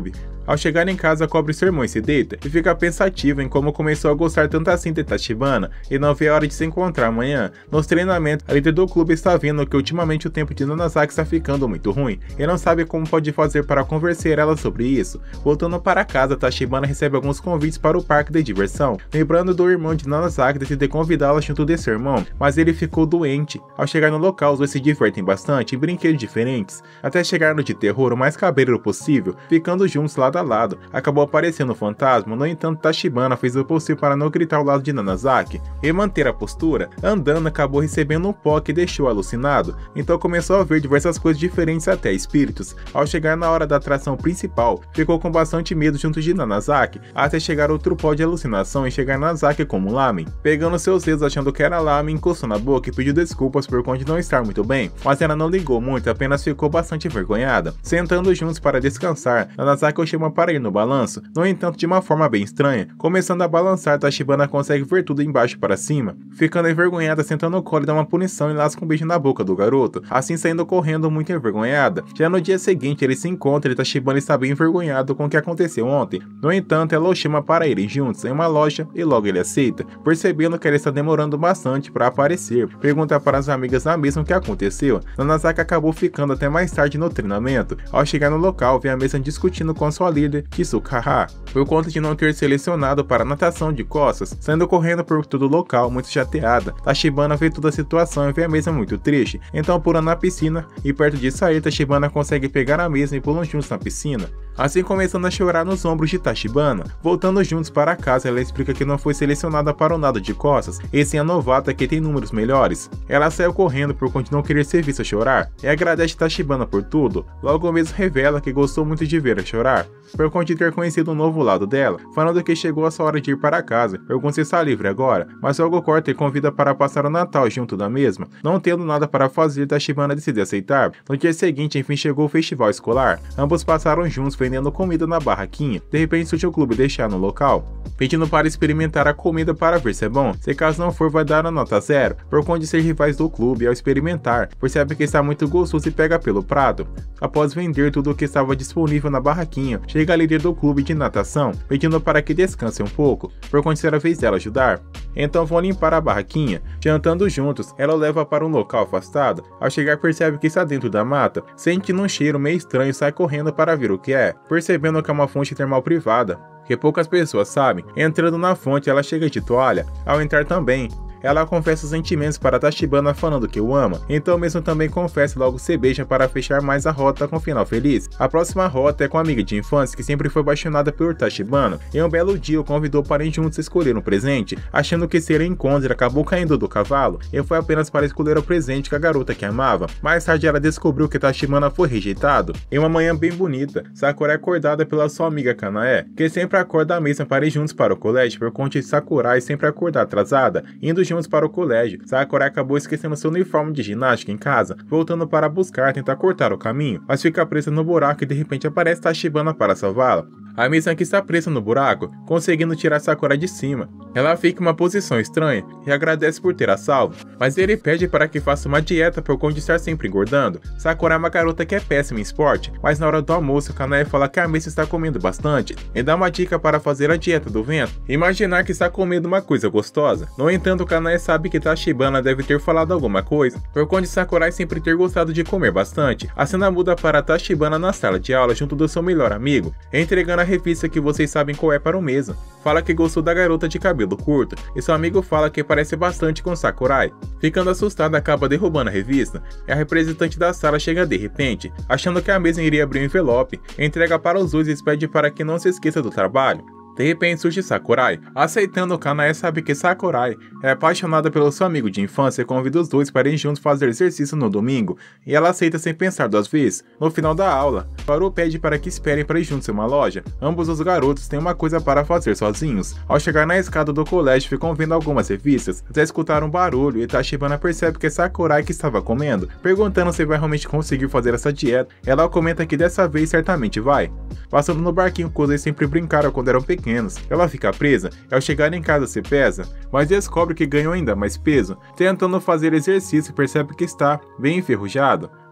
Ao chegar em casa, cobre seu irmão e se deita, e fica pensativo em como começou a gostar tanto assim de Tachibana, e não vê a hora de se encontrar amanhã. Nos treinamentos, a líder do clube está vendo que ultimamente o tempo de Nanazaki está ficando muito ruim, e não sabe como pode fazer para convencer ela sobre isso. Voltando para casa, Tachibana recebe alguns convites para o parque de diversão, lembrando do irmão de Nanazaki decidir convidá-la junto de seu irmão, mas ele ficou doente. Ao chegar no local, os dois se divertem bastante em brinquedos diferentes, até chegar no de terror o mais cabreiro possível, ficando juntos lado a lado. Acabou aparecendo um fantasma, no entanto Tachibana fez o possível para não gritar ao lado de Nanazaki e manter a postura. Andando, acabou recebendo um pó que deixou alucinado, então começou a ver diversas coisas diferentes, até espíritos. Ao chegar na hora da atração principal, ficou com bastante medo junto de Nanazaki, até chegar outro pó de alucinação e chegar Nanazaki como lamen. Pegando seus dedos achando que era lamen, encostou na boca e pediu desculpas por conta de não estar muito bem, mas ela não ligou muito, apenas ficou bastante envergonhada. Sentando juntos para descansar, Nanazaki o chama para ir no balanço, no entanto de uma forma bem estranha. Começando a balançar, Tachibana consegue ver tudo embaixo para cima, ficando envergonhada, sentando no colo e dá uma punição e lasca um beijo na boca do garoto, assim saindo correndo muito envergonhada. Já no dia seguinte eles se encontram e Tachibana está bem envergonhado com o que aconteceu ontem. No entanto, ela o chama para irem juntos em uma loja e logo ele aceita, percebendo que ela está demorando bastante para aparecer. Pergunta para as amigas na mesma o que aconteceu. Nanazaki acabou ficando até mais tarde no treinamento. Ao chegar no local, vê a mesa discutindo com sua líder, Kisukaha, por conta de não ter selecionado para a natação de costas, saindo correndo por todo o local, muito chateada. Tachibana vê toda a situação e vê a mesa muito triste, então pula na piscina e perto de sair, Tachibana consegue pegar a mesa e pulam juntos na piscina, assim começando a chorar nos ombros de Tachibana. Voltando juntos para casa, ela explica que não foi selecionada para o nado de costas, e sim a novata que tem números melhores. Ela saiu correndo por conta de não querer ser vista chorar, e agradece Tachibana por tudo. Logo mesmo revela que gostou muito de ver a chorar, por conta de ter conhecido um novo lado dela, falando que chegou a sua hora de ir para casa, pergunta se está livre agora, mas logo corta e convida para passar o Natal junto da mesma. Não tendo nada para fazer, Tachibana decide aceitar. No dia seguinte, enfim, chegou o festival escolar. Ambos passaram juntos vendendo comida na barraquinha. De repente surge o clube deixar no local, pedindo para experimentar a comida para ver se é bom. Se caso não for, vai dar a nota zero, por conta de ser rivais do clube. Ao experimentar, percebe que está muito gostoso e pega pelo prato. Após vender tudo o que estava disponível na barraquinha, chega a líder do clube de natação, pedindo para que descanse um pouco, por conta de ser a vez dela ajudar. Então vão limpar a barraquinha. Jantando juntos, ela o leva para um local afastado. Ao chegar, percebe que está dentro da mata, sentindo um cheiro meio estranho e sai correndo para ver o que é, percebendo que é uma fonte termal privada, que poucas pessoas sabem. Entrando na fonte, ela chega de toalha. Ao entrar também, ela confessa os sentimentos para Tachibana, falando que o ama, então mesmo também confessa e logo se beija para fechar mais a rota com um final feliz. A próxima rota é com a amiga de infância que sempre foi apaixonada por Tachibana, e um belo dia o convidou para ir juntos escolher um presente, achando que ser encontro acabou caindo do cavalo, e foi apenas para escolher o presente que a garota que amava. Mais tarde ela descobriu que Tachibana foi rejeitado. Em uma manhã bem bonita, Sakura é acordada pela sua amiga Kanae, que sempre acorda a mesma para ir juntos para o colégio, por conta de Sakurai sempre acordar atrasada, indo juntos para o colégio. Sakura acabou esquecendo seu uniforme de ginástica em casa, voltando para buscar tentar cortar o caminho, mas fica presa no buraco e de repente aparece Tachibana para salvá-la. A Mizan que está presa no buraco, conseguindo tirar Sakura de cima. Ela fica em uma posição estranha e agradece por ter a salvo, mas ele pede para que faça uma dieta por conta de estar sempre engordando. Sakura é uma garota que é péssima em esporte, mas na hora do almoço, Kanae fala que a Mizan está comendo bastante e dá uma dica para fazer a dieta do vento, imaginar que está comendo uma coisa gostosa. No entanto, Kanae sabe que Tachibana deve ter falado alguma coisa, por conta de Sakurai sempre ter gostado de comer bastante. A cena muda para Tachibana na sala de aula junto do seu melhor amigo, entregando a revista que vocês sabem qual é para o mesmo. Fala que gostou da garota de cabelo curto, e seu amigo fala que parece bastante com Sakurai. Ficando assustada, acaba derrubando a revista, e a representante da sala chega de repente, achando que a mesma iria abrir o envelope, entrega para os dois e pede para que não se esqueça do trabalho. De repente surge Sakurai. Aceitando, Kanae sabe que Sakurai é apaixonada pelo seu amigo de infância e convida os dois para ir juntos fazer exercício no domingo, e ela aceita sem pensar duas vezes. No final da aula, Haru pede para que esperem para ir juntos em uma loja. Ambos os garotos têm uma coisa para fazer sozinhos. Ao chegar na escada do colégio, ficam vendo algumas revistas, até escutar um barulho e Tachibana percebe que é Sakurai que estava comendo, perguntando se vai realmente conseguir fazer essa dieta. Ela comenta que dessa vez certamente vai. Passando no barquinho que os dois sempre brincaram quando eram pequenos, ela fica presa e ao chegar em casa se pesa, mas descobre que ganhou ainda mais peso. Tentando fazer exercício, percebe que está bem enferrujado.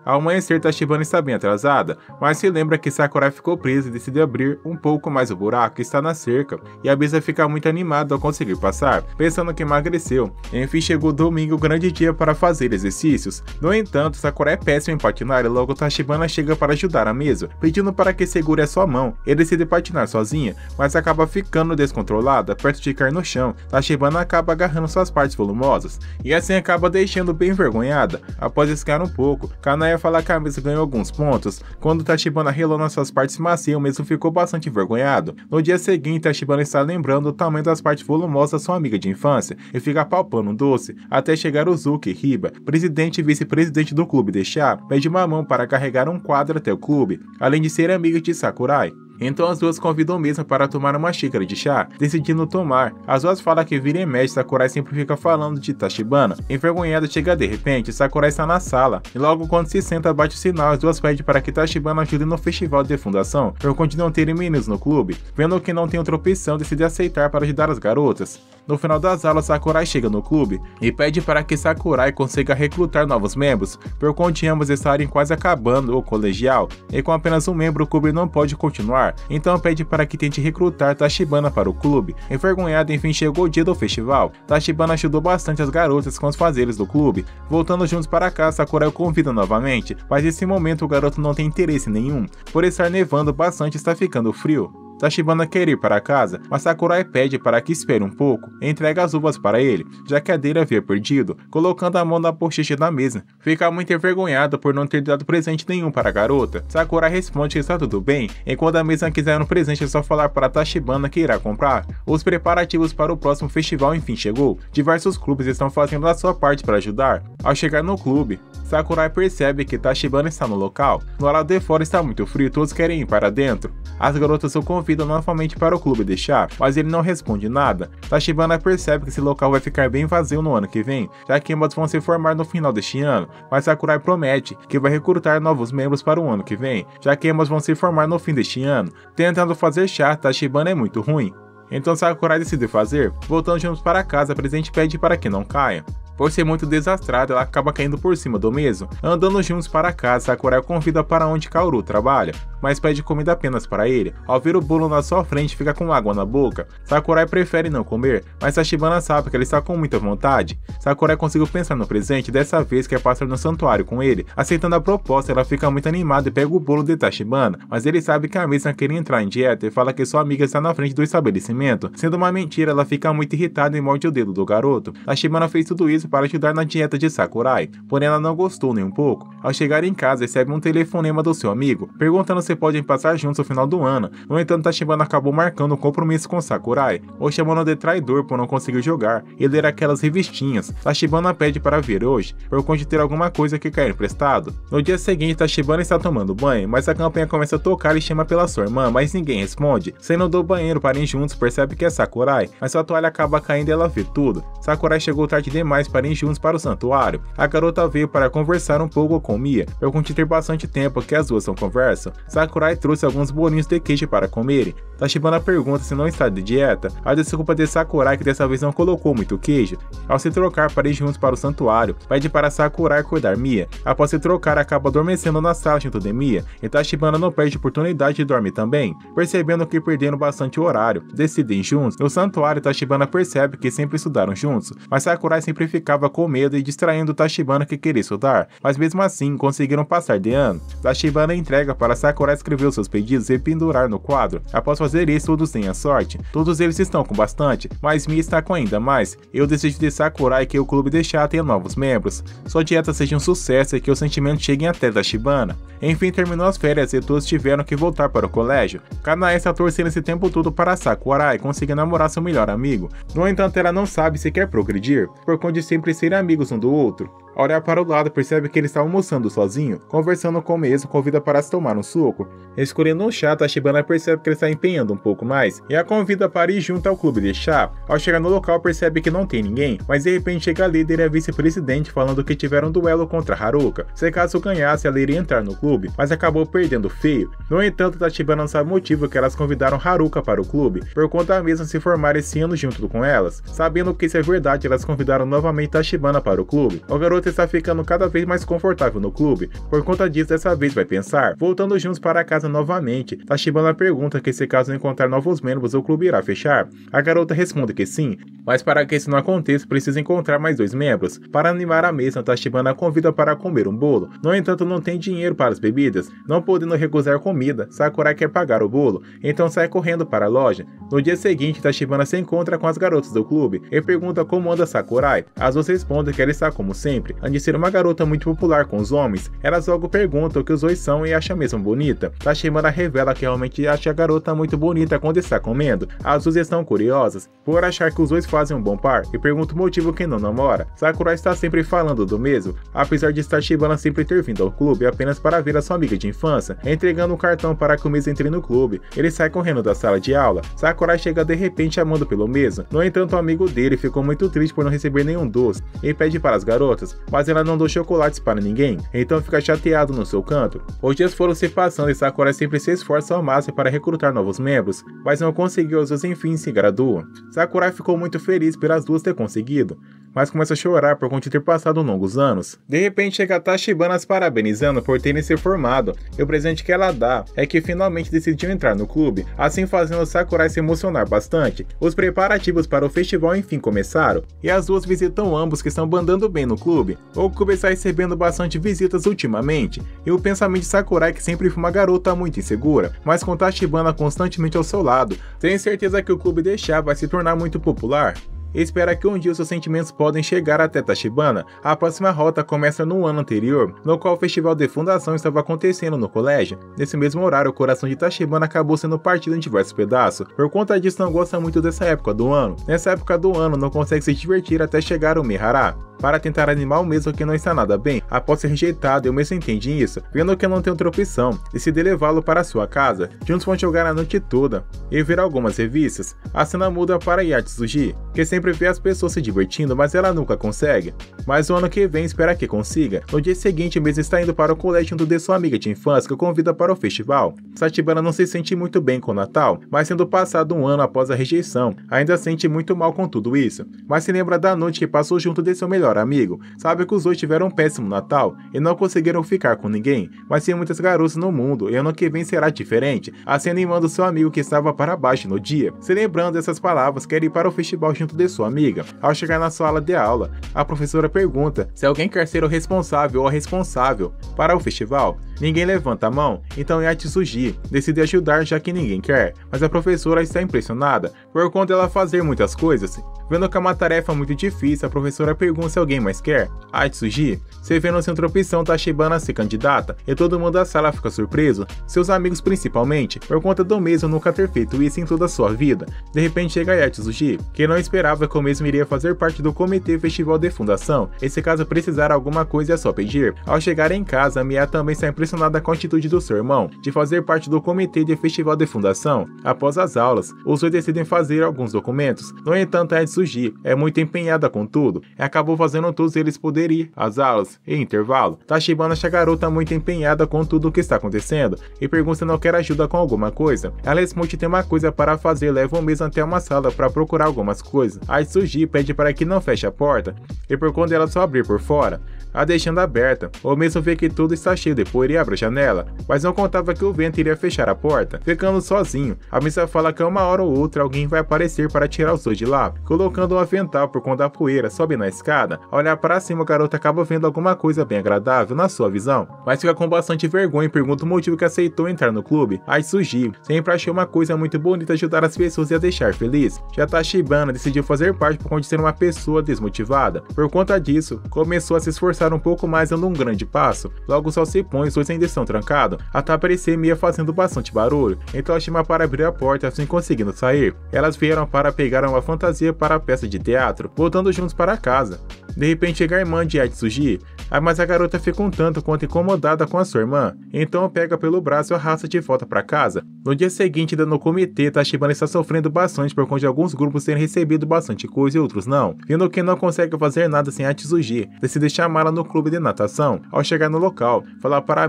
Ao amanhecer, Tachibana está bem atrasada, mas se lembra que Sakurai ficou preso e decide abrir um pouco mais o buraco que está na cerca, e a Bisa fica muito animada ao conseguir passar, pensando que emagreceu. Enfim, chegou o domingo, o grande dia para fazer exercícios. No entanto, Sakurai é péssimo em patinar e logo Tachibana chega para ajudar a mesma, pedindo para que segure a sua mão. Ele decide patinar sozinha, mas acaba ficando descontrolada, perto de cair no chão. Tachibana acaba agarrando suas partes volumosas, e assim acaba deixando bem envergonhada. Após esquiar um pouco, Kanaya fala que a mesa ganhou alguns pontos. Quando Tachibana relou nas suas partes macias, o mesmo ficou bastante envergonhado. No dia seguinte, Tachibana está lembrando o tamanho das partes volumosas da sua amiga de infância e fica palpando um doce, até chegar Uzuki Hiba, presidente e vice-presidente do clube de chá, pede uma mão para carregar um quadro até o clube, além de ser amiga de Sakurai. Então as duas convidam mesmo para tomar uma xícara de chá, decidindo tomar. As duas falam que vira e mexe, Sakurai sempre fica falando de Tachibana. Envergonhada, chega de repente, Sakurai está na sala, e logo quando se senta bate o sinal, as duas pedem para que Tachibana ajude no festival de fundação, por conta de não terem meninos no clube. Vendo que não tem outra opção, decide aceitar para ajudar as garotas. No final das aulas, Sakurai chega no clube e pede para que Sakurai consiga recrutar novos membros, por conta de ambos estarem quase acabando o colegial, e com apenas um membro o clube não pode continuar. Então pede para que tente recrutar Tachibana para o clube. Envergonhada, enfim chegou o dia do festival. Tachibana ajudou bastante as garotas com os fazeres do clube. Voltando juntos para casa, Sakurai o convida novamente, mas nesse momento o garoto não tem interesse nenhum. Por estar nevando bastante, está ficando frio. Tachibana quer ir para casa, mas Sakurai pede para que espere um pouco e entrega as uvas para ele, já que a dele havia perdido, colocando a mão na bochecha da mesa. Fica muito envergonhada por não ter dado presente nenhum para a garota. Sakurai responde que está tudo bem, enquanto a mesa quiser um presente é só falar para Tachibana que irá comprar. Os preparativos para o próximo festival enfim chegou. Diversos clubes estão fazendo a sua parte para ajudar. Ao chegar no clube, Sakurai percebe que Tachibana está no local. No lado de fora está muito frio e todos querem ir para dentro. As garotas o convidam novamente para o clube de chá, mas ele não responde nada. Tachibana percebe que esse local vai ficar bem vazio no ano que vem, já que ambas vão se formar no final deste ano, mas Sakurai promete que vai recrutar novos membros para o ano que vem, já que ambas vão se formar no fim deste ano. Tentando fazer chá, Tachibana é muito ruim. Então Sakurai decide fazer. Voltando juntos para casa, a presidente pede para que não caia. Por ser muito desastrada, ela acaba caindo por cima do mesmo. Andando juntos para casa, Sakurai o convida para onde Kaoru trabalha, mas pede comida apenas para ele. Ao ver o bolo na sua frente, fica com água na boca. Sakurai prefere não comer, mas Tachibana sabe que ele está com muita vontade. Sakurai conseguiu pensar no presente, dessa vez quer passar no santuário com ele. Aceitando a proposta, ela fica muito animada e pega o bolo de Tachibana, mas ele sabe que a mesma quer entrar em dieta e fala que sua amiga está na frente do estabelecimento. Sendo uma mentira, ela fica muito irritada e morde o dedo do garoto. Tachibana fez tudo isso para ajudar na dieta de Sakurai, porém ela não gostou nem um pouco. Ao chegar em casa, recebe um telefonema do seu amigo, perguntando se podem passar juntos no final do ano. No entanto, Tachibana acabou marcando um compromisso com Sakurai, o chamando de traidor por não conseguir jogar e ler aquelas revistinhas. Tachibana pede para ver hoje, por conta de ter alguma coisa que quer emprestado. No dia seguinte, Tachibana está tomando banho, mas a campanha começa a tocar e chama pela sua irmã, mas ninguém responde. Saindo do banheiro para ir juntos, percebe que é Sakurai, mas sua toalha acaba caindo e ela vê tudo. Sakurai chegou tarde demais para ir juntos para o santuário. A garota veio para conversar um pouco com Mia, por conta de ter bastante tempo que as duas não conversam. Sakurai trouxe alguns bolinhos de queijo para comerem. Tachibana pergunta se não está de dieta, a desculpa de Sakurai que dessa vez não colocou muito queijo. Ao se trocar para ir juntos para o santuário, pede para Sakurai cuidar Mia. Após se trocar, acaba adormecendo na sala junto de Mia, e Tachibana não perde a oportunidade de dormir também. Percebendo que perderam bastante o horário, decidem juntos. No santuário, Tachibana percebe que sempre estudaram juntos, mas Sakurai sempre ficava com medo e distraindo Tachibana que queria estudar, mas mesmo assim conseguiram passar de ano. Tachibana entrega para Sakurai escrever os seus pedidos e pendurar no quadro. Após fazer isso, todos têm a sorte. Todos eles estão com bastante, mas Mia está com ainda mais. Eu desejo de Sakurai que o clube de chá tenha novos membros. Sua dieta seja um sucesso e que os sentimentos cheguem até Tachibana. Enfim, terminou as férias e todos tiveram que voltar para o colégio. Kanaya está torcendo esse tempo todo para Sakurai conseguir namorar seu melhor amigo. No entanto, ela não sabe se quer progredir, por conta de sempre ser amigos um do outro. Ao olhar para o lado, percebe que ele está almoçando sozinho, conversando com o mesmo, convida para se tomar um suco. Escolhendo um chá, Tachibana percebe que ele está empenhando um pouco mais, e a convida para ir junto ao clube de chá. Ao chegar no local, percebe que não tem ninguém, mas de repente chega a líder e a vice-presidente falando que tiveram um duelo contra Haruka. Se caso ganhasse, ela iria entrar no clube, mas acabou perdendo feio. No entanto, Tachibana não sabe o motivo que elas convidaram Haruka para o clube, por conta mesmo se formar esse ano junto com elas. Sabendo que isso é verdade, elas convidaram novamente Tachibana para o clube. O garoto garota está ficando cada vez mais confortável no clube. Por conta disso, dessa vez vai pensar. Voltando juntos para casa novamente, Tachibana pergunta que se caso não encontrar novos membros, o clube irá fechar. A garota responde que sim, mas para que isso não aconteça, precisa encontrar mais dois membros. Para animar a mesa, Tachibana convida para comer um bolo. No entanto, não tem dinheiro para as bebidas. Não podendo recusar comida, Sakurai quer pagar o bolo, então sai correndo para a loja. No dia seguinte, Tachibana se encontra com as garotas do clube e pergunta como anda Sakurai. As duas respondem que ela está como sempre, antes de ser uma garota muito popular com os homens. Elas logo perguntam o que os dois são e acham mesmo bonita. Tachibana revela que realmente acha a garota muito bonita quando está comendo. As duas estão curiosas por achar que os dois fazem um bom par e pergunta o motivo que não namora. Sakurai está sempre falando do mesmo, apesar de Tachibana sempre ter vindo ao clube apenas para ver a sua amiga de infância, entregando um cartão para que o Mesa entre no clube. Ele sai correndo da sala de aula. Sakurai chega de repente chamando pelo Mesa. No entanto, o amigo dele ficou muito triste por não receber nenhum doce e pede para as garotas, mas ela não deu chocolates para ninguém, então fica chateado no seu canto. Os dias foram se passando e Sakurai sempre se esforça ao máximo para recrutar novos membros, mas não conseguiu, os dois enfim se graduam. Sakurai ficou muito feliz pelas duas ter conseguido, mas começa a chorar por conta de ter passado longos anos. De repente chega a Tachibana as parabenizando por terem se formado, e o presente que ela dá é que finalmente decidiu entrar no clube, assim fazendo Sakurai se emocionar bastante. Os preparativos para o festival enfim começaram, e as duas visitam ambos que estão bandando bem no clube. O clube está recebendo bastante visitas ultimamente, e o pensamento de Sakurai que sempre foi uma garota muito insegura, mas com Tachibana constantemente ao seu lado, tem certeza que o clube deixar vai se tornar muito popular. Espera que um dia os seus sentimentos podem chegar até Tachibana. A próxima rota começa no ano anterior, no qual o festival de fundação estava acontecendo no colégio. Nesse mesmo horário, o coração de Tachibana acabou sendo partido em diversos pedaços. Por conta disso, não gosta muito dessa época do ano. Nessa época do ano, não consegue se divertir até chegar o Mihara, para tentar animar o mesmo que não está nada bem. Após ser rejeitado, eu mesmo entende isso, vendo que não tem outra opção, decide levá-lo para sua casa. Juntos vão jogar a noite toda e ver algumas revistas. A cena muda para Yatsuji, que sempre vê as pessoas se divertindo, mas ela nunca consegue. Mas o ano que vem espera que consiga. No dia seguinte, Mesa está indo para o colégio junto de sua amiga de infância, que o convida para o festival. Tachibana não se sente muito bem com o Natal, mas sendo passado um ano após a rejeição, ainda sente muito mal com tudo isso. Mas se lembra da noite que passou junto de seu melhor amigo. Sabe que os dois tiveram um péssimo Natal e não conseguiram ficar com ninguém, mas tem muitas garotas no mundo e ano que vem será diferente, assim animando seu amigo que estava para baixo no dia. Se lembrando dessas palavras, quer ir para o festival junto de sua amiga. Ao chegar na sala de aula, a professora pergunta se alguém quer ser o responsável ou a responsável para o festival. Ninguém levanta a mão, então Yatsuji decide ajudar já que ninguém quer, mas a professora está impressionada por conta dela fazer muitas coisas. Vendo que é uma tarefa muito difícil, a professora pergunta se alguém mais quer. Yatsuji, se vê no centro opção Tachibana se candidata, e todo mundo da sala fica surpreso, seus amigos principalmente, por conta do mesmo nunca ter feito isso em toda a sua vida. De repente chega Yatsuji, que não esperava que o mesmo iria fazer parte do comitê festival de fundação, e se caso precisar alguma coisa é só pedir. Ao chegar em casa, Mia também está impressionada com a atitude do seu irmão, de fazer parte do comitê de festival de fundação. Após as aulas, os dois decidem fazer alguns documentos. No entanto, Yatsuji é muito empenhada com tudo, e acabou fazendo todos eles poderem ir às aulas em intervalo. Tachibana acha a garota muito empenhada com tudo o que está acontecendo, e pergunta se não quer ajuda com alguma coisa. Ela responde que tem uma coisa para fazer, leva o mesmo até uma sala para procurar algumas coisas. Yatsuji pede para que não feche a porta, e por conta dela só abrir por fora, a deixando aberta. O mesmo vê que tudo está cheio de poeira e abre a janela, mas não contava que o vento iria fechar a porta, ficando sozinho. A missa fala que uma hora ou outra alguém vai aparecer para tirar os dois de lá, colocando um avental por conta da poeira. Sobe na escada, ao olhar para cima, a garota acaba vendo alguma coisa bem agradável na sua visão, mas fica com bastante vergonha e pergunta o motivo que aceitou entrar no clube. Yatsuji sempre achou uma coisa muito bonita ajudar as pessoas e a deixar feliz. Já Tachibana decidiu fazer parte por conta de ser uma pessoa desmotivada. Por conta disso, começou a se esforçar um pouco mais, dando um grande passo. Logo o sol se põe, os dois ainda estão trancados, até aparecer Mia fazendo bastante barulho, então ela chama para abrir a porta, assim conseguindo sair. Elas vieram para pegar uma fantasia para a peça de teatro, voltando juntos para casa. De repente chega a irmã de Yatsuji, mas a garota fica um tanto quanto incomodada com a sua irmã, então pega pelo braço e arrasta de volta para casa. No dia seguinte, ainda no comitê, Tachibana está sofrendo bastante por conta de alguns grupos terem recebido bastante coisa e outros não. Vendo que não consegue fazer nada sem Yatsuji, decide chamá-la no clube de natação. Ao chegar no local, fala para a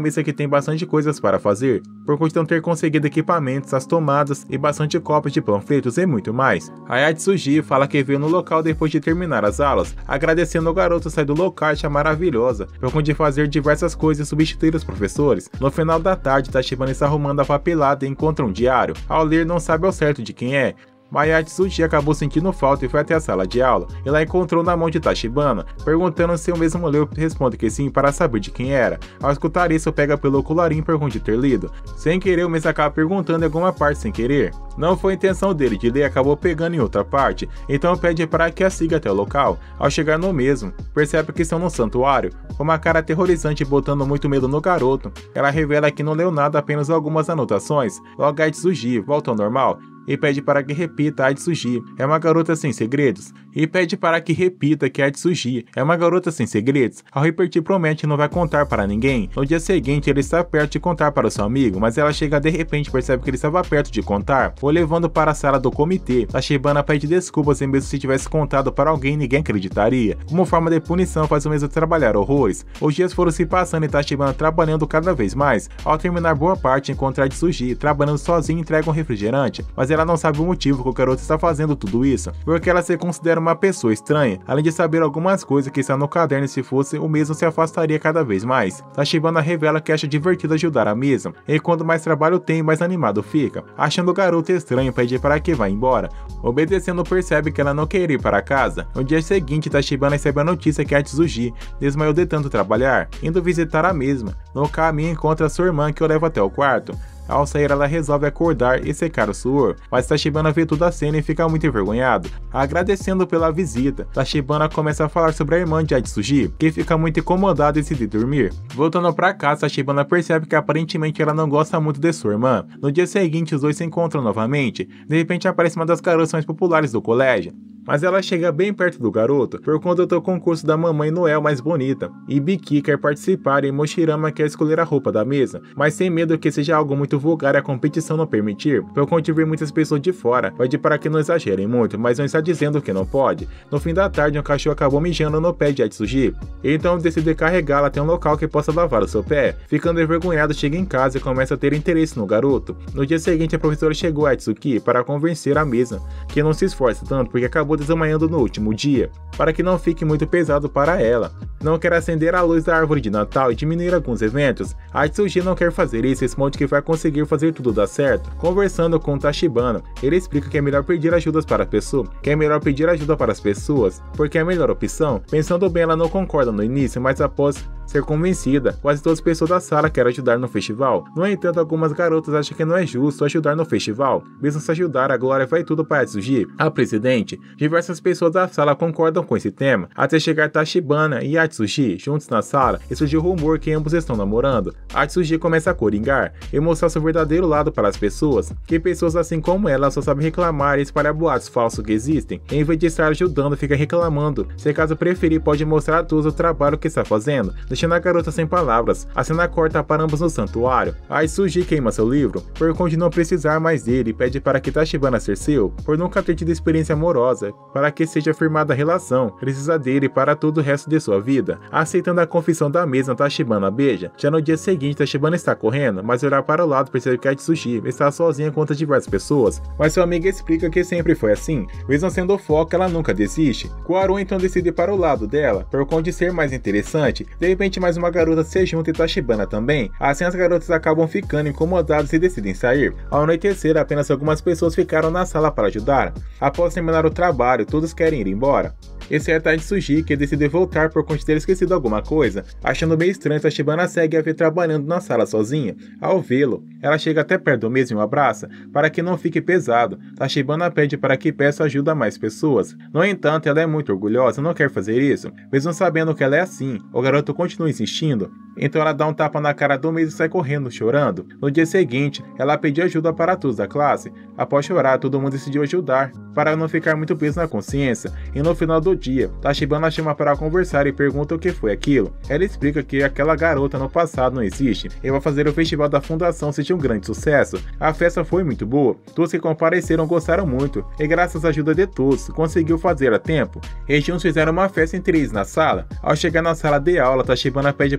mesa que tem bastante coisas para fazer, por conta de não ter conseguido equipamentos, as tomadas e bastante cópias de panfletos e muito mais. A Atsushi fala que veio no local depois de terminar as aulas, agradecendo ao garoto sair do local e achar maravilhosa, por conta de fazer diversas coisas e substituir os professores. No final da tarde, Tachibana está arrumando a papelada e encontra um diário. Ao ler, não sabe ao certo de quem é, mas Atsushi acabou sentindo falta e foi até a sala de aula, e lá encontrou na mão de Tachibana, perguntando se o mesmo leu, responde que sim para saber de quem era. Ao escutar isso, pega pelo colarinho por conta de ter lido. Sem querer, o mesmo acaba perguntando em alguma parte sem querer. Não foi a intenção dele de ler, acabou pegando em outra parte, então pede para que a siga até o local. Ao chegar no mesmo, percebe que estão no santuário, com uma cara aterrorizante botando muito medo no garoto. Ela revela que não leu nada, apenas algumas anotações. Logo Atsushi volta ao normal e pede para que repita a Atsushi é uma garota sem segredos, e pede para que repita que a Atsushi é uma garota sem segredos. Ao repetir, promete que não vai contar para ninguém. No dia seguinte, ele está perto de contar para o seu amigo, mas ela chega de repente, percebe que ele estava perto de contar, o levando para a sala do comitê. Tachibana pede desculpas e mesmo se tivesse contado para alguém, ninguém acreditaria. Como forma de punição, faz o mesmo trabalhar horrores. Os dias foram se passando e Tachibana trabalhando cada vez mais. Ao terminar boa parte, encontra a Atsushi trabalhando sozinha e entrega um refrigerante, mas ela não sabe o motivo que o garoto está fazendo tudo isso, porque ela se considera uma pessoa estranha, além de saber algumas coisas que está no caderno e se fosse o mesmo se afastaria cada vez mais. Tachibana revela que acha divertido ajudar a mesma, e quando mais trabalho tem, mais animado fica. Achando o garoto estranho, pede para que vá embora. Obedecendo, percebe que ela não quer ir para casa. No dia seguinte, Tachibana recebe a notícia que a Atsushi desmaiou de tanto trabalhar, indo visitar a mesma. No caminho, encontra sua irmã que o leva até o quarto. Ao sair, ela resolve acordar e secar o suor, mas Tachibana vê toda a cena e fica muito envergonhado. Agradecendo pela visita, Tachibana começa a falar sobre a irmã de Atsushi, que fica muito incomodada e decide dormir. Voltando para casa, Tachibana percebe que aparentemente ela não gosta muito de sua irmã. No dia seguinte, os dois se encontram novamente. De repente aparece uma das garotas mais populares do colégio, mas ela chega bem perto do garoto por conta do concurso da Mamãe Noel mais bonita. Ibiki quer participar e Mochirama quer escolher a roupa da mesa, mas sem medo que seja algo muito vulgar e a competição não permitir, por conta de ver muitas pessoas de fora, pede para que não exagerem muito, mas não está dizendo que não pode. No fim da tarde, um cachorro acabou mijando no pé de Atsushi, então decide carregá-la até um local que possa lavar o seu pé. Ficando envergonhado, chega em casa e começa a ter interesse no garoto. No dia seguinte, a professora chegou a Atsuki para convencer a mesa que não se esforce tanto porque acabou desmanhando no último dia, para que não fique muito pesado para ela. Não quer acender a luz da árvore de Natal e diminuir alguns eventos. A Atsushi não quer fazer isso e responde que vai conseguir fazer tudo dar certo. Conversando com Tachibana, ele explica que é melhor pedir ajudas para a pessoa, que é melhor pedir ajuda para as pessoas, porque é a melhor opção. Pensando bem, ela não concorda no início, mas após ser convencida, quase todas as pessoas da sala querem ajudar no festival. No entanto, algumas garotas acham que não é justo ajudar no festival. Mesmo se ajudar, a glória vai tudo para Atsushi, a presidente. Diversas pessoas da sala concordam com esse tema, até chegar Tachibana e Atsushi juntos na sala e surge o rumor que ambos estão namorando. Atsushi começa a coringar e mostrar seu verdadeiro lado para as pessoas, que pessoas assim como ela só sabem reclamar e espalhar boatos falsos que existem. Em vez de estar ajudando, fica reclamando. Se caso preferir, pode mostrar a todos o trabalho que está fazendo, deixando a garota sem palavras. A cena corta para ambos no santuário. Atsushi queima seu livro, por conta de não precisar mais dele, e pede para que Tachibana ser seu, por nunca ter tido experiência amorosa, para que seja firmada a relação. Precisa dele para todo o resto de sua vida. Aceitando a confissão da mesma, Tachibana beija. Já no dia seguinte, Tachibana está correndo, mas olhar para o lado percebe que Atsushi está sozinha contra diversas pessoas, mas sua amiga explica que sempre foi assim. Mesmo sendo o foco, ela nunca desiste. Kuaru então decide ir para o lado dela, por conta de ser mais interessante. De repente, mais uma garota se junta e Tachibana também. Assim, as garotas acabam ficando incomodadas e decidem sair. Ao anoitecer, apenas algumas pessoas ficaram na sala para ajudar. Após terminar o trabalho, todos querem ir embora, exceto a Atsushi, que decide voltar por conta de ter esquecido alguma coisa. Achando meio estranho, Tachibana segue a ver trabalhando na sala sozinha. Ao vê-lo, ela chega até perto do mesmo e o abraça, para que não fique pesado. Tachibana pede para que peça ajuda a mais pessoas. No entanto, ela é muito orgulhosa e não quer fazer isso. Mesmo sabendo que ela é assim, o garoto continua insistindo, então ela dá um tapa na cara do mês e sai correndo, chorando. No dia seguinte, ela pediu ajuda para todos da classe. Após chorar, todo mundo decidiu ajudar, para não ficar muito peso na consciência. E no final do dia, Tachibana chama para conversar e pergunta o que foi aquilo. Ela explica que aquela garota no passado não existe e vai fazer o festival da fundação ser um grande sucesso. A festa foi muito boa, todos que compareceram gostaram muito e graças à ajuda de todos, conseguiu fazer a tempo. Eles juntos fizeram uma festa entre eles na sala. Ao chegar na sala de aula, Tachibana pede para falar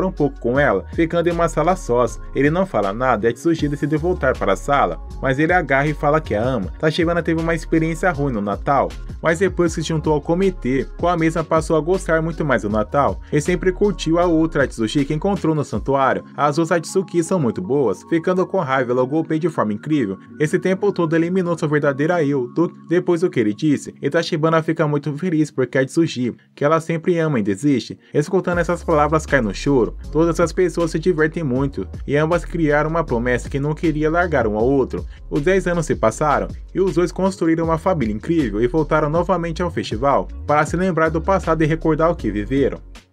um pouco com ela, ficando em uma sala sós. Ele não fala nada e a Tsuji decide voltar para a sala, mas ele agarra e fala que a ama. Tachibana teve uma experiência ruim no Natal, mas depois que se juntou ao comitê, com a mesma passou a gostar muito mais do Natal e sempre curtiu a outra Atsushi que encontrou no santuário. As duas Atsuki são muito boas, ficando com raiva, ela o golpeia de forma incrível. Esse tempo todo eliminou sua verdadeira eu, do, depois do que ele disse, e Tachibana fica muito feliz porque a Atsushi, que ela sempre ama e desiste, escutando essas palavras cai no choro. Todas as pessoas se divertem muito, e ambas criaram uma promessa que não queria largar um ao outro. Os dez anos se passaram, e os dois construíram uma família incrível e voltaram novamente ao festival, para se lembrar do passado e recordar o que viveram.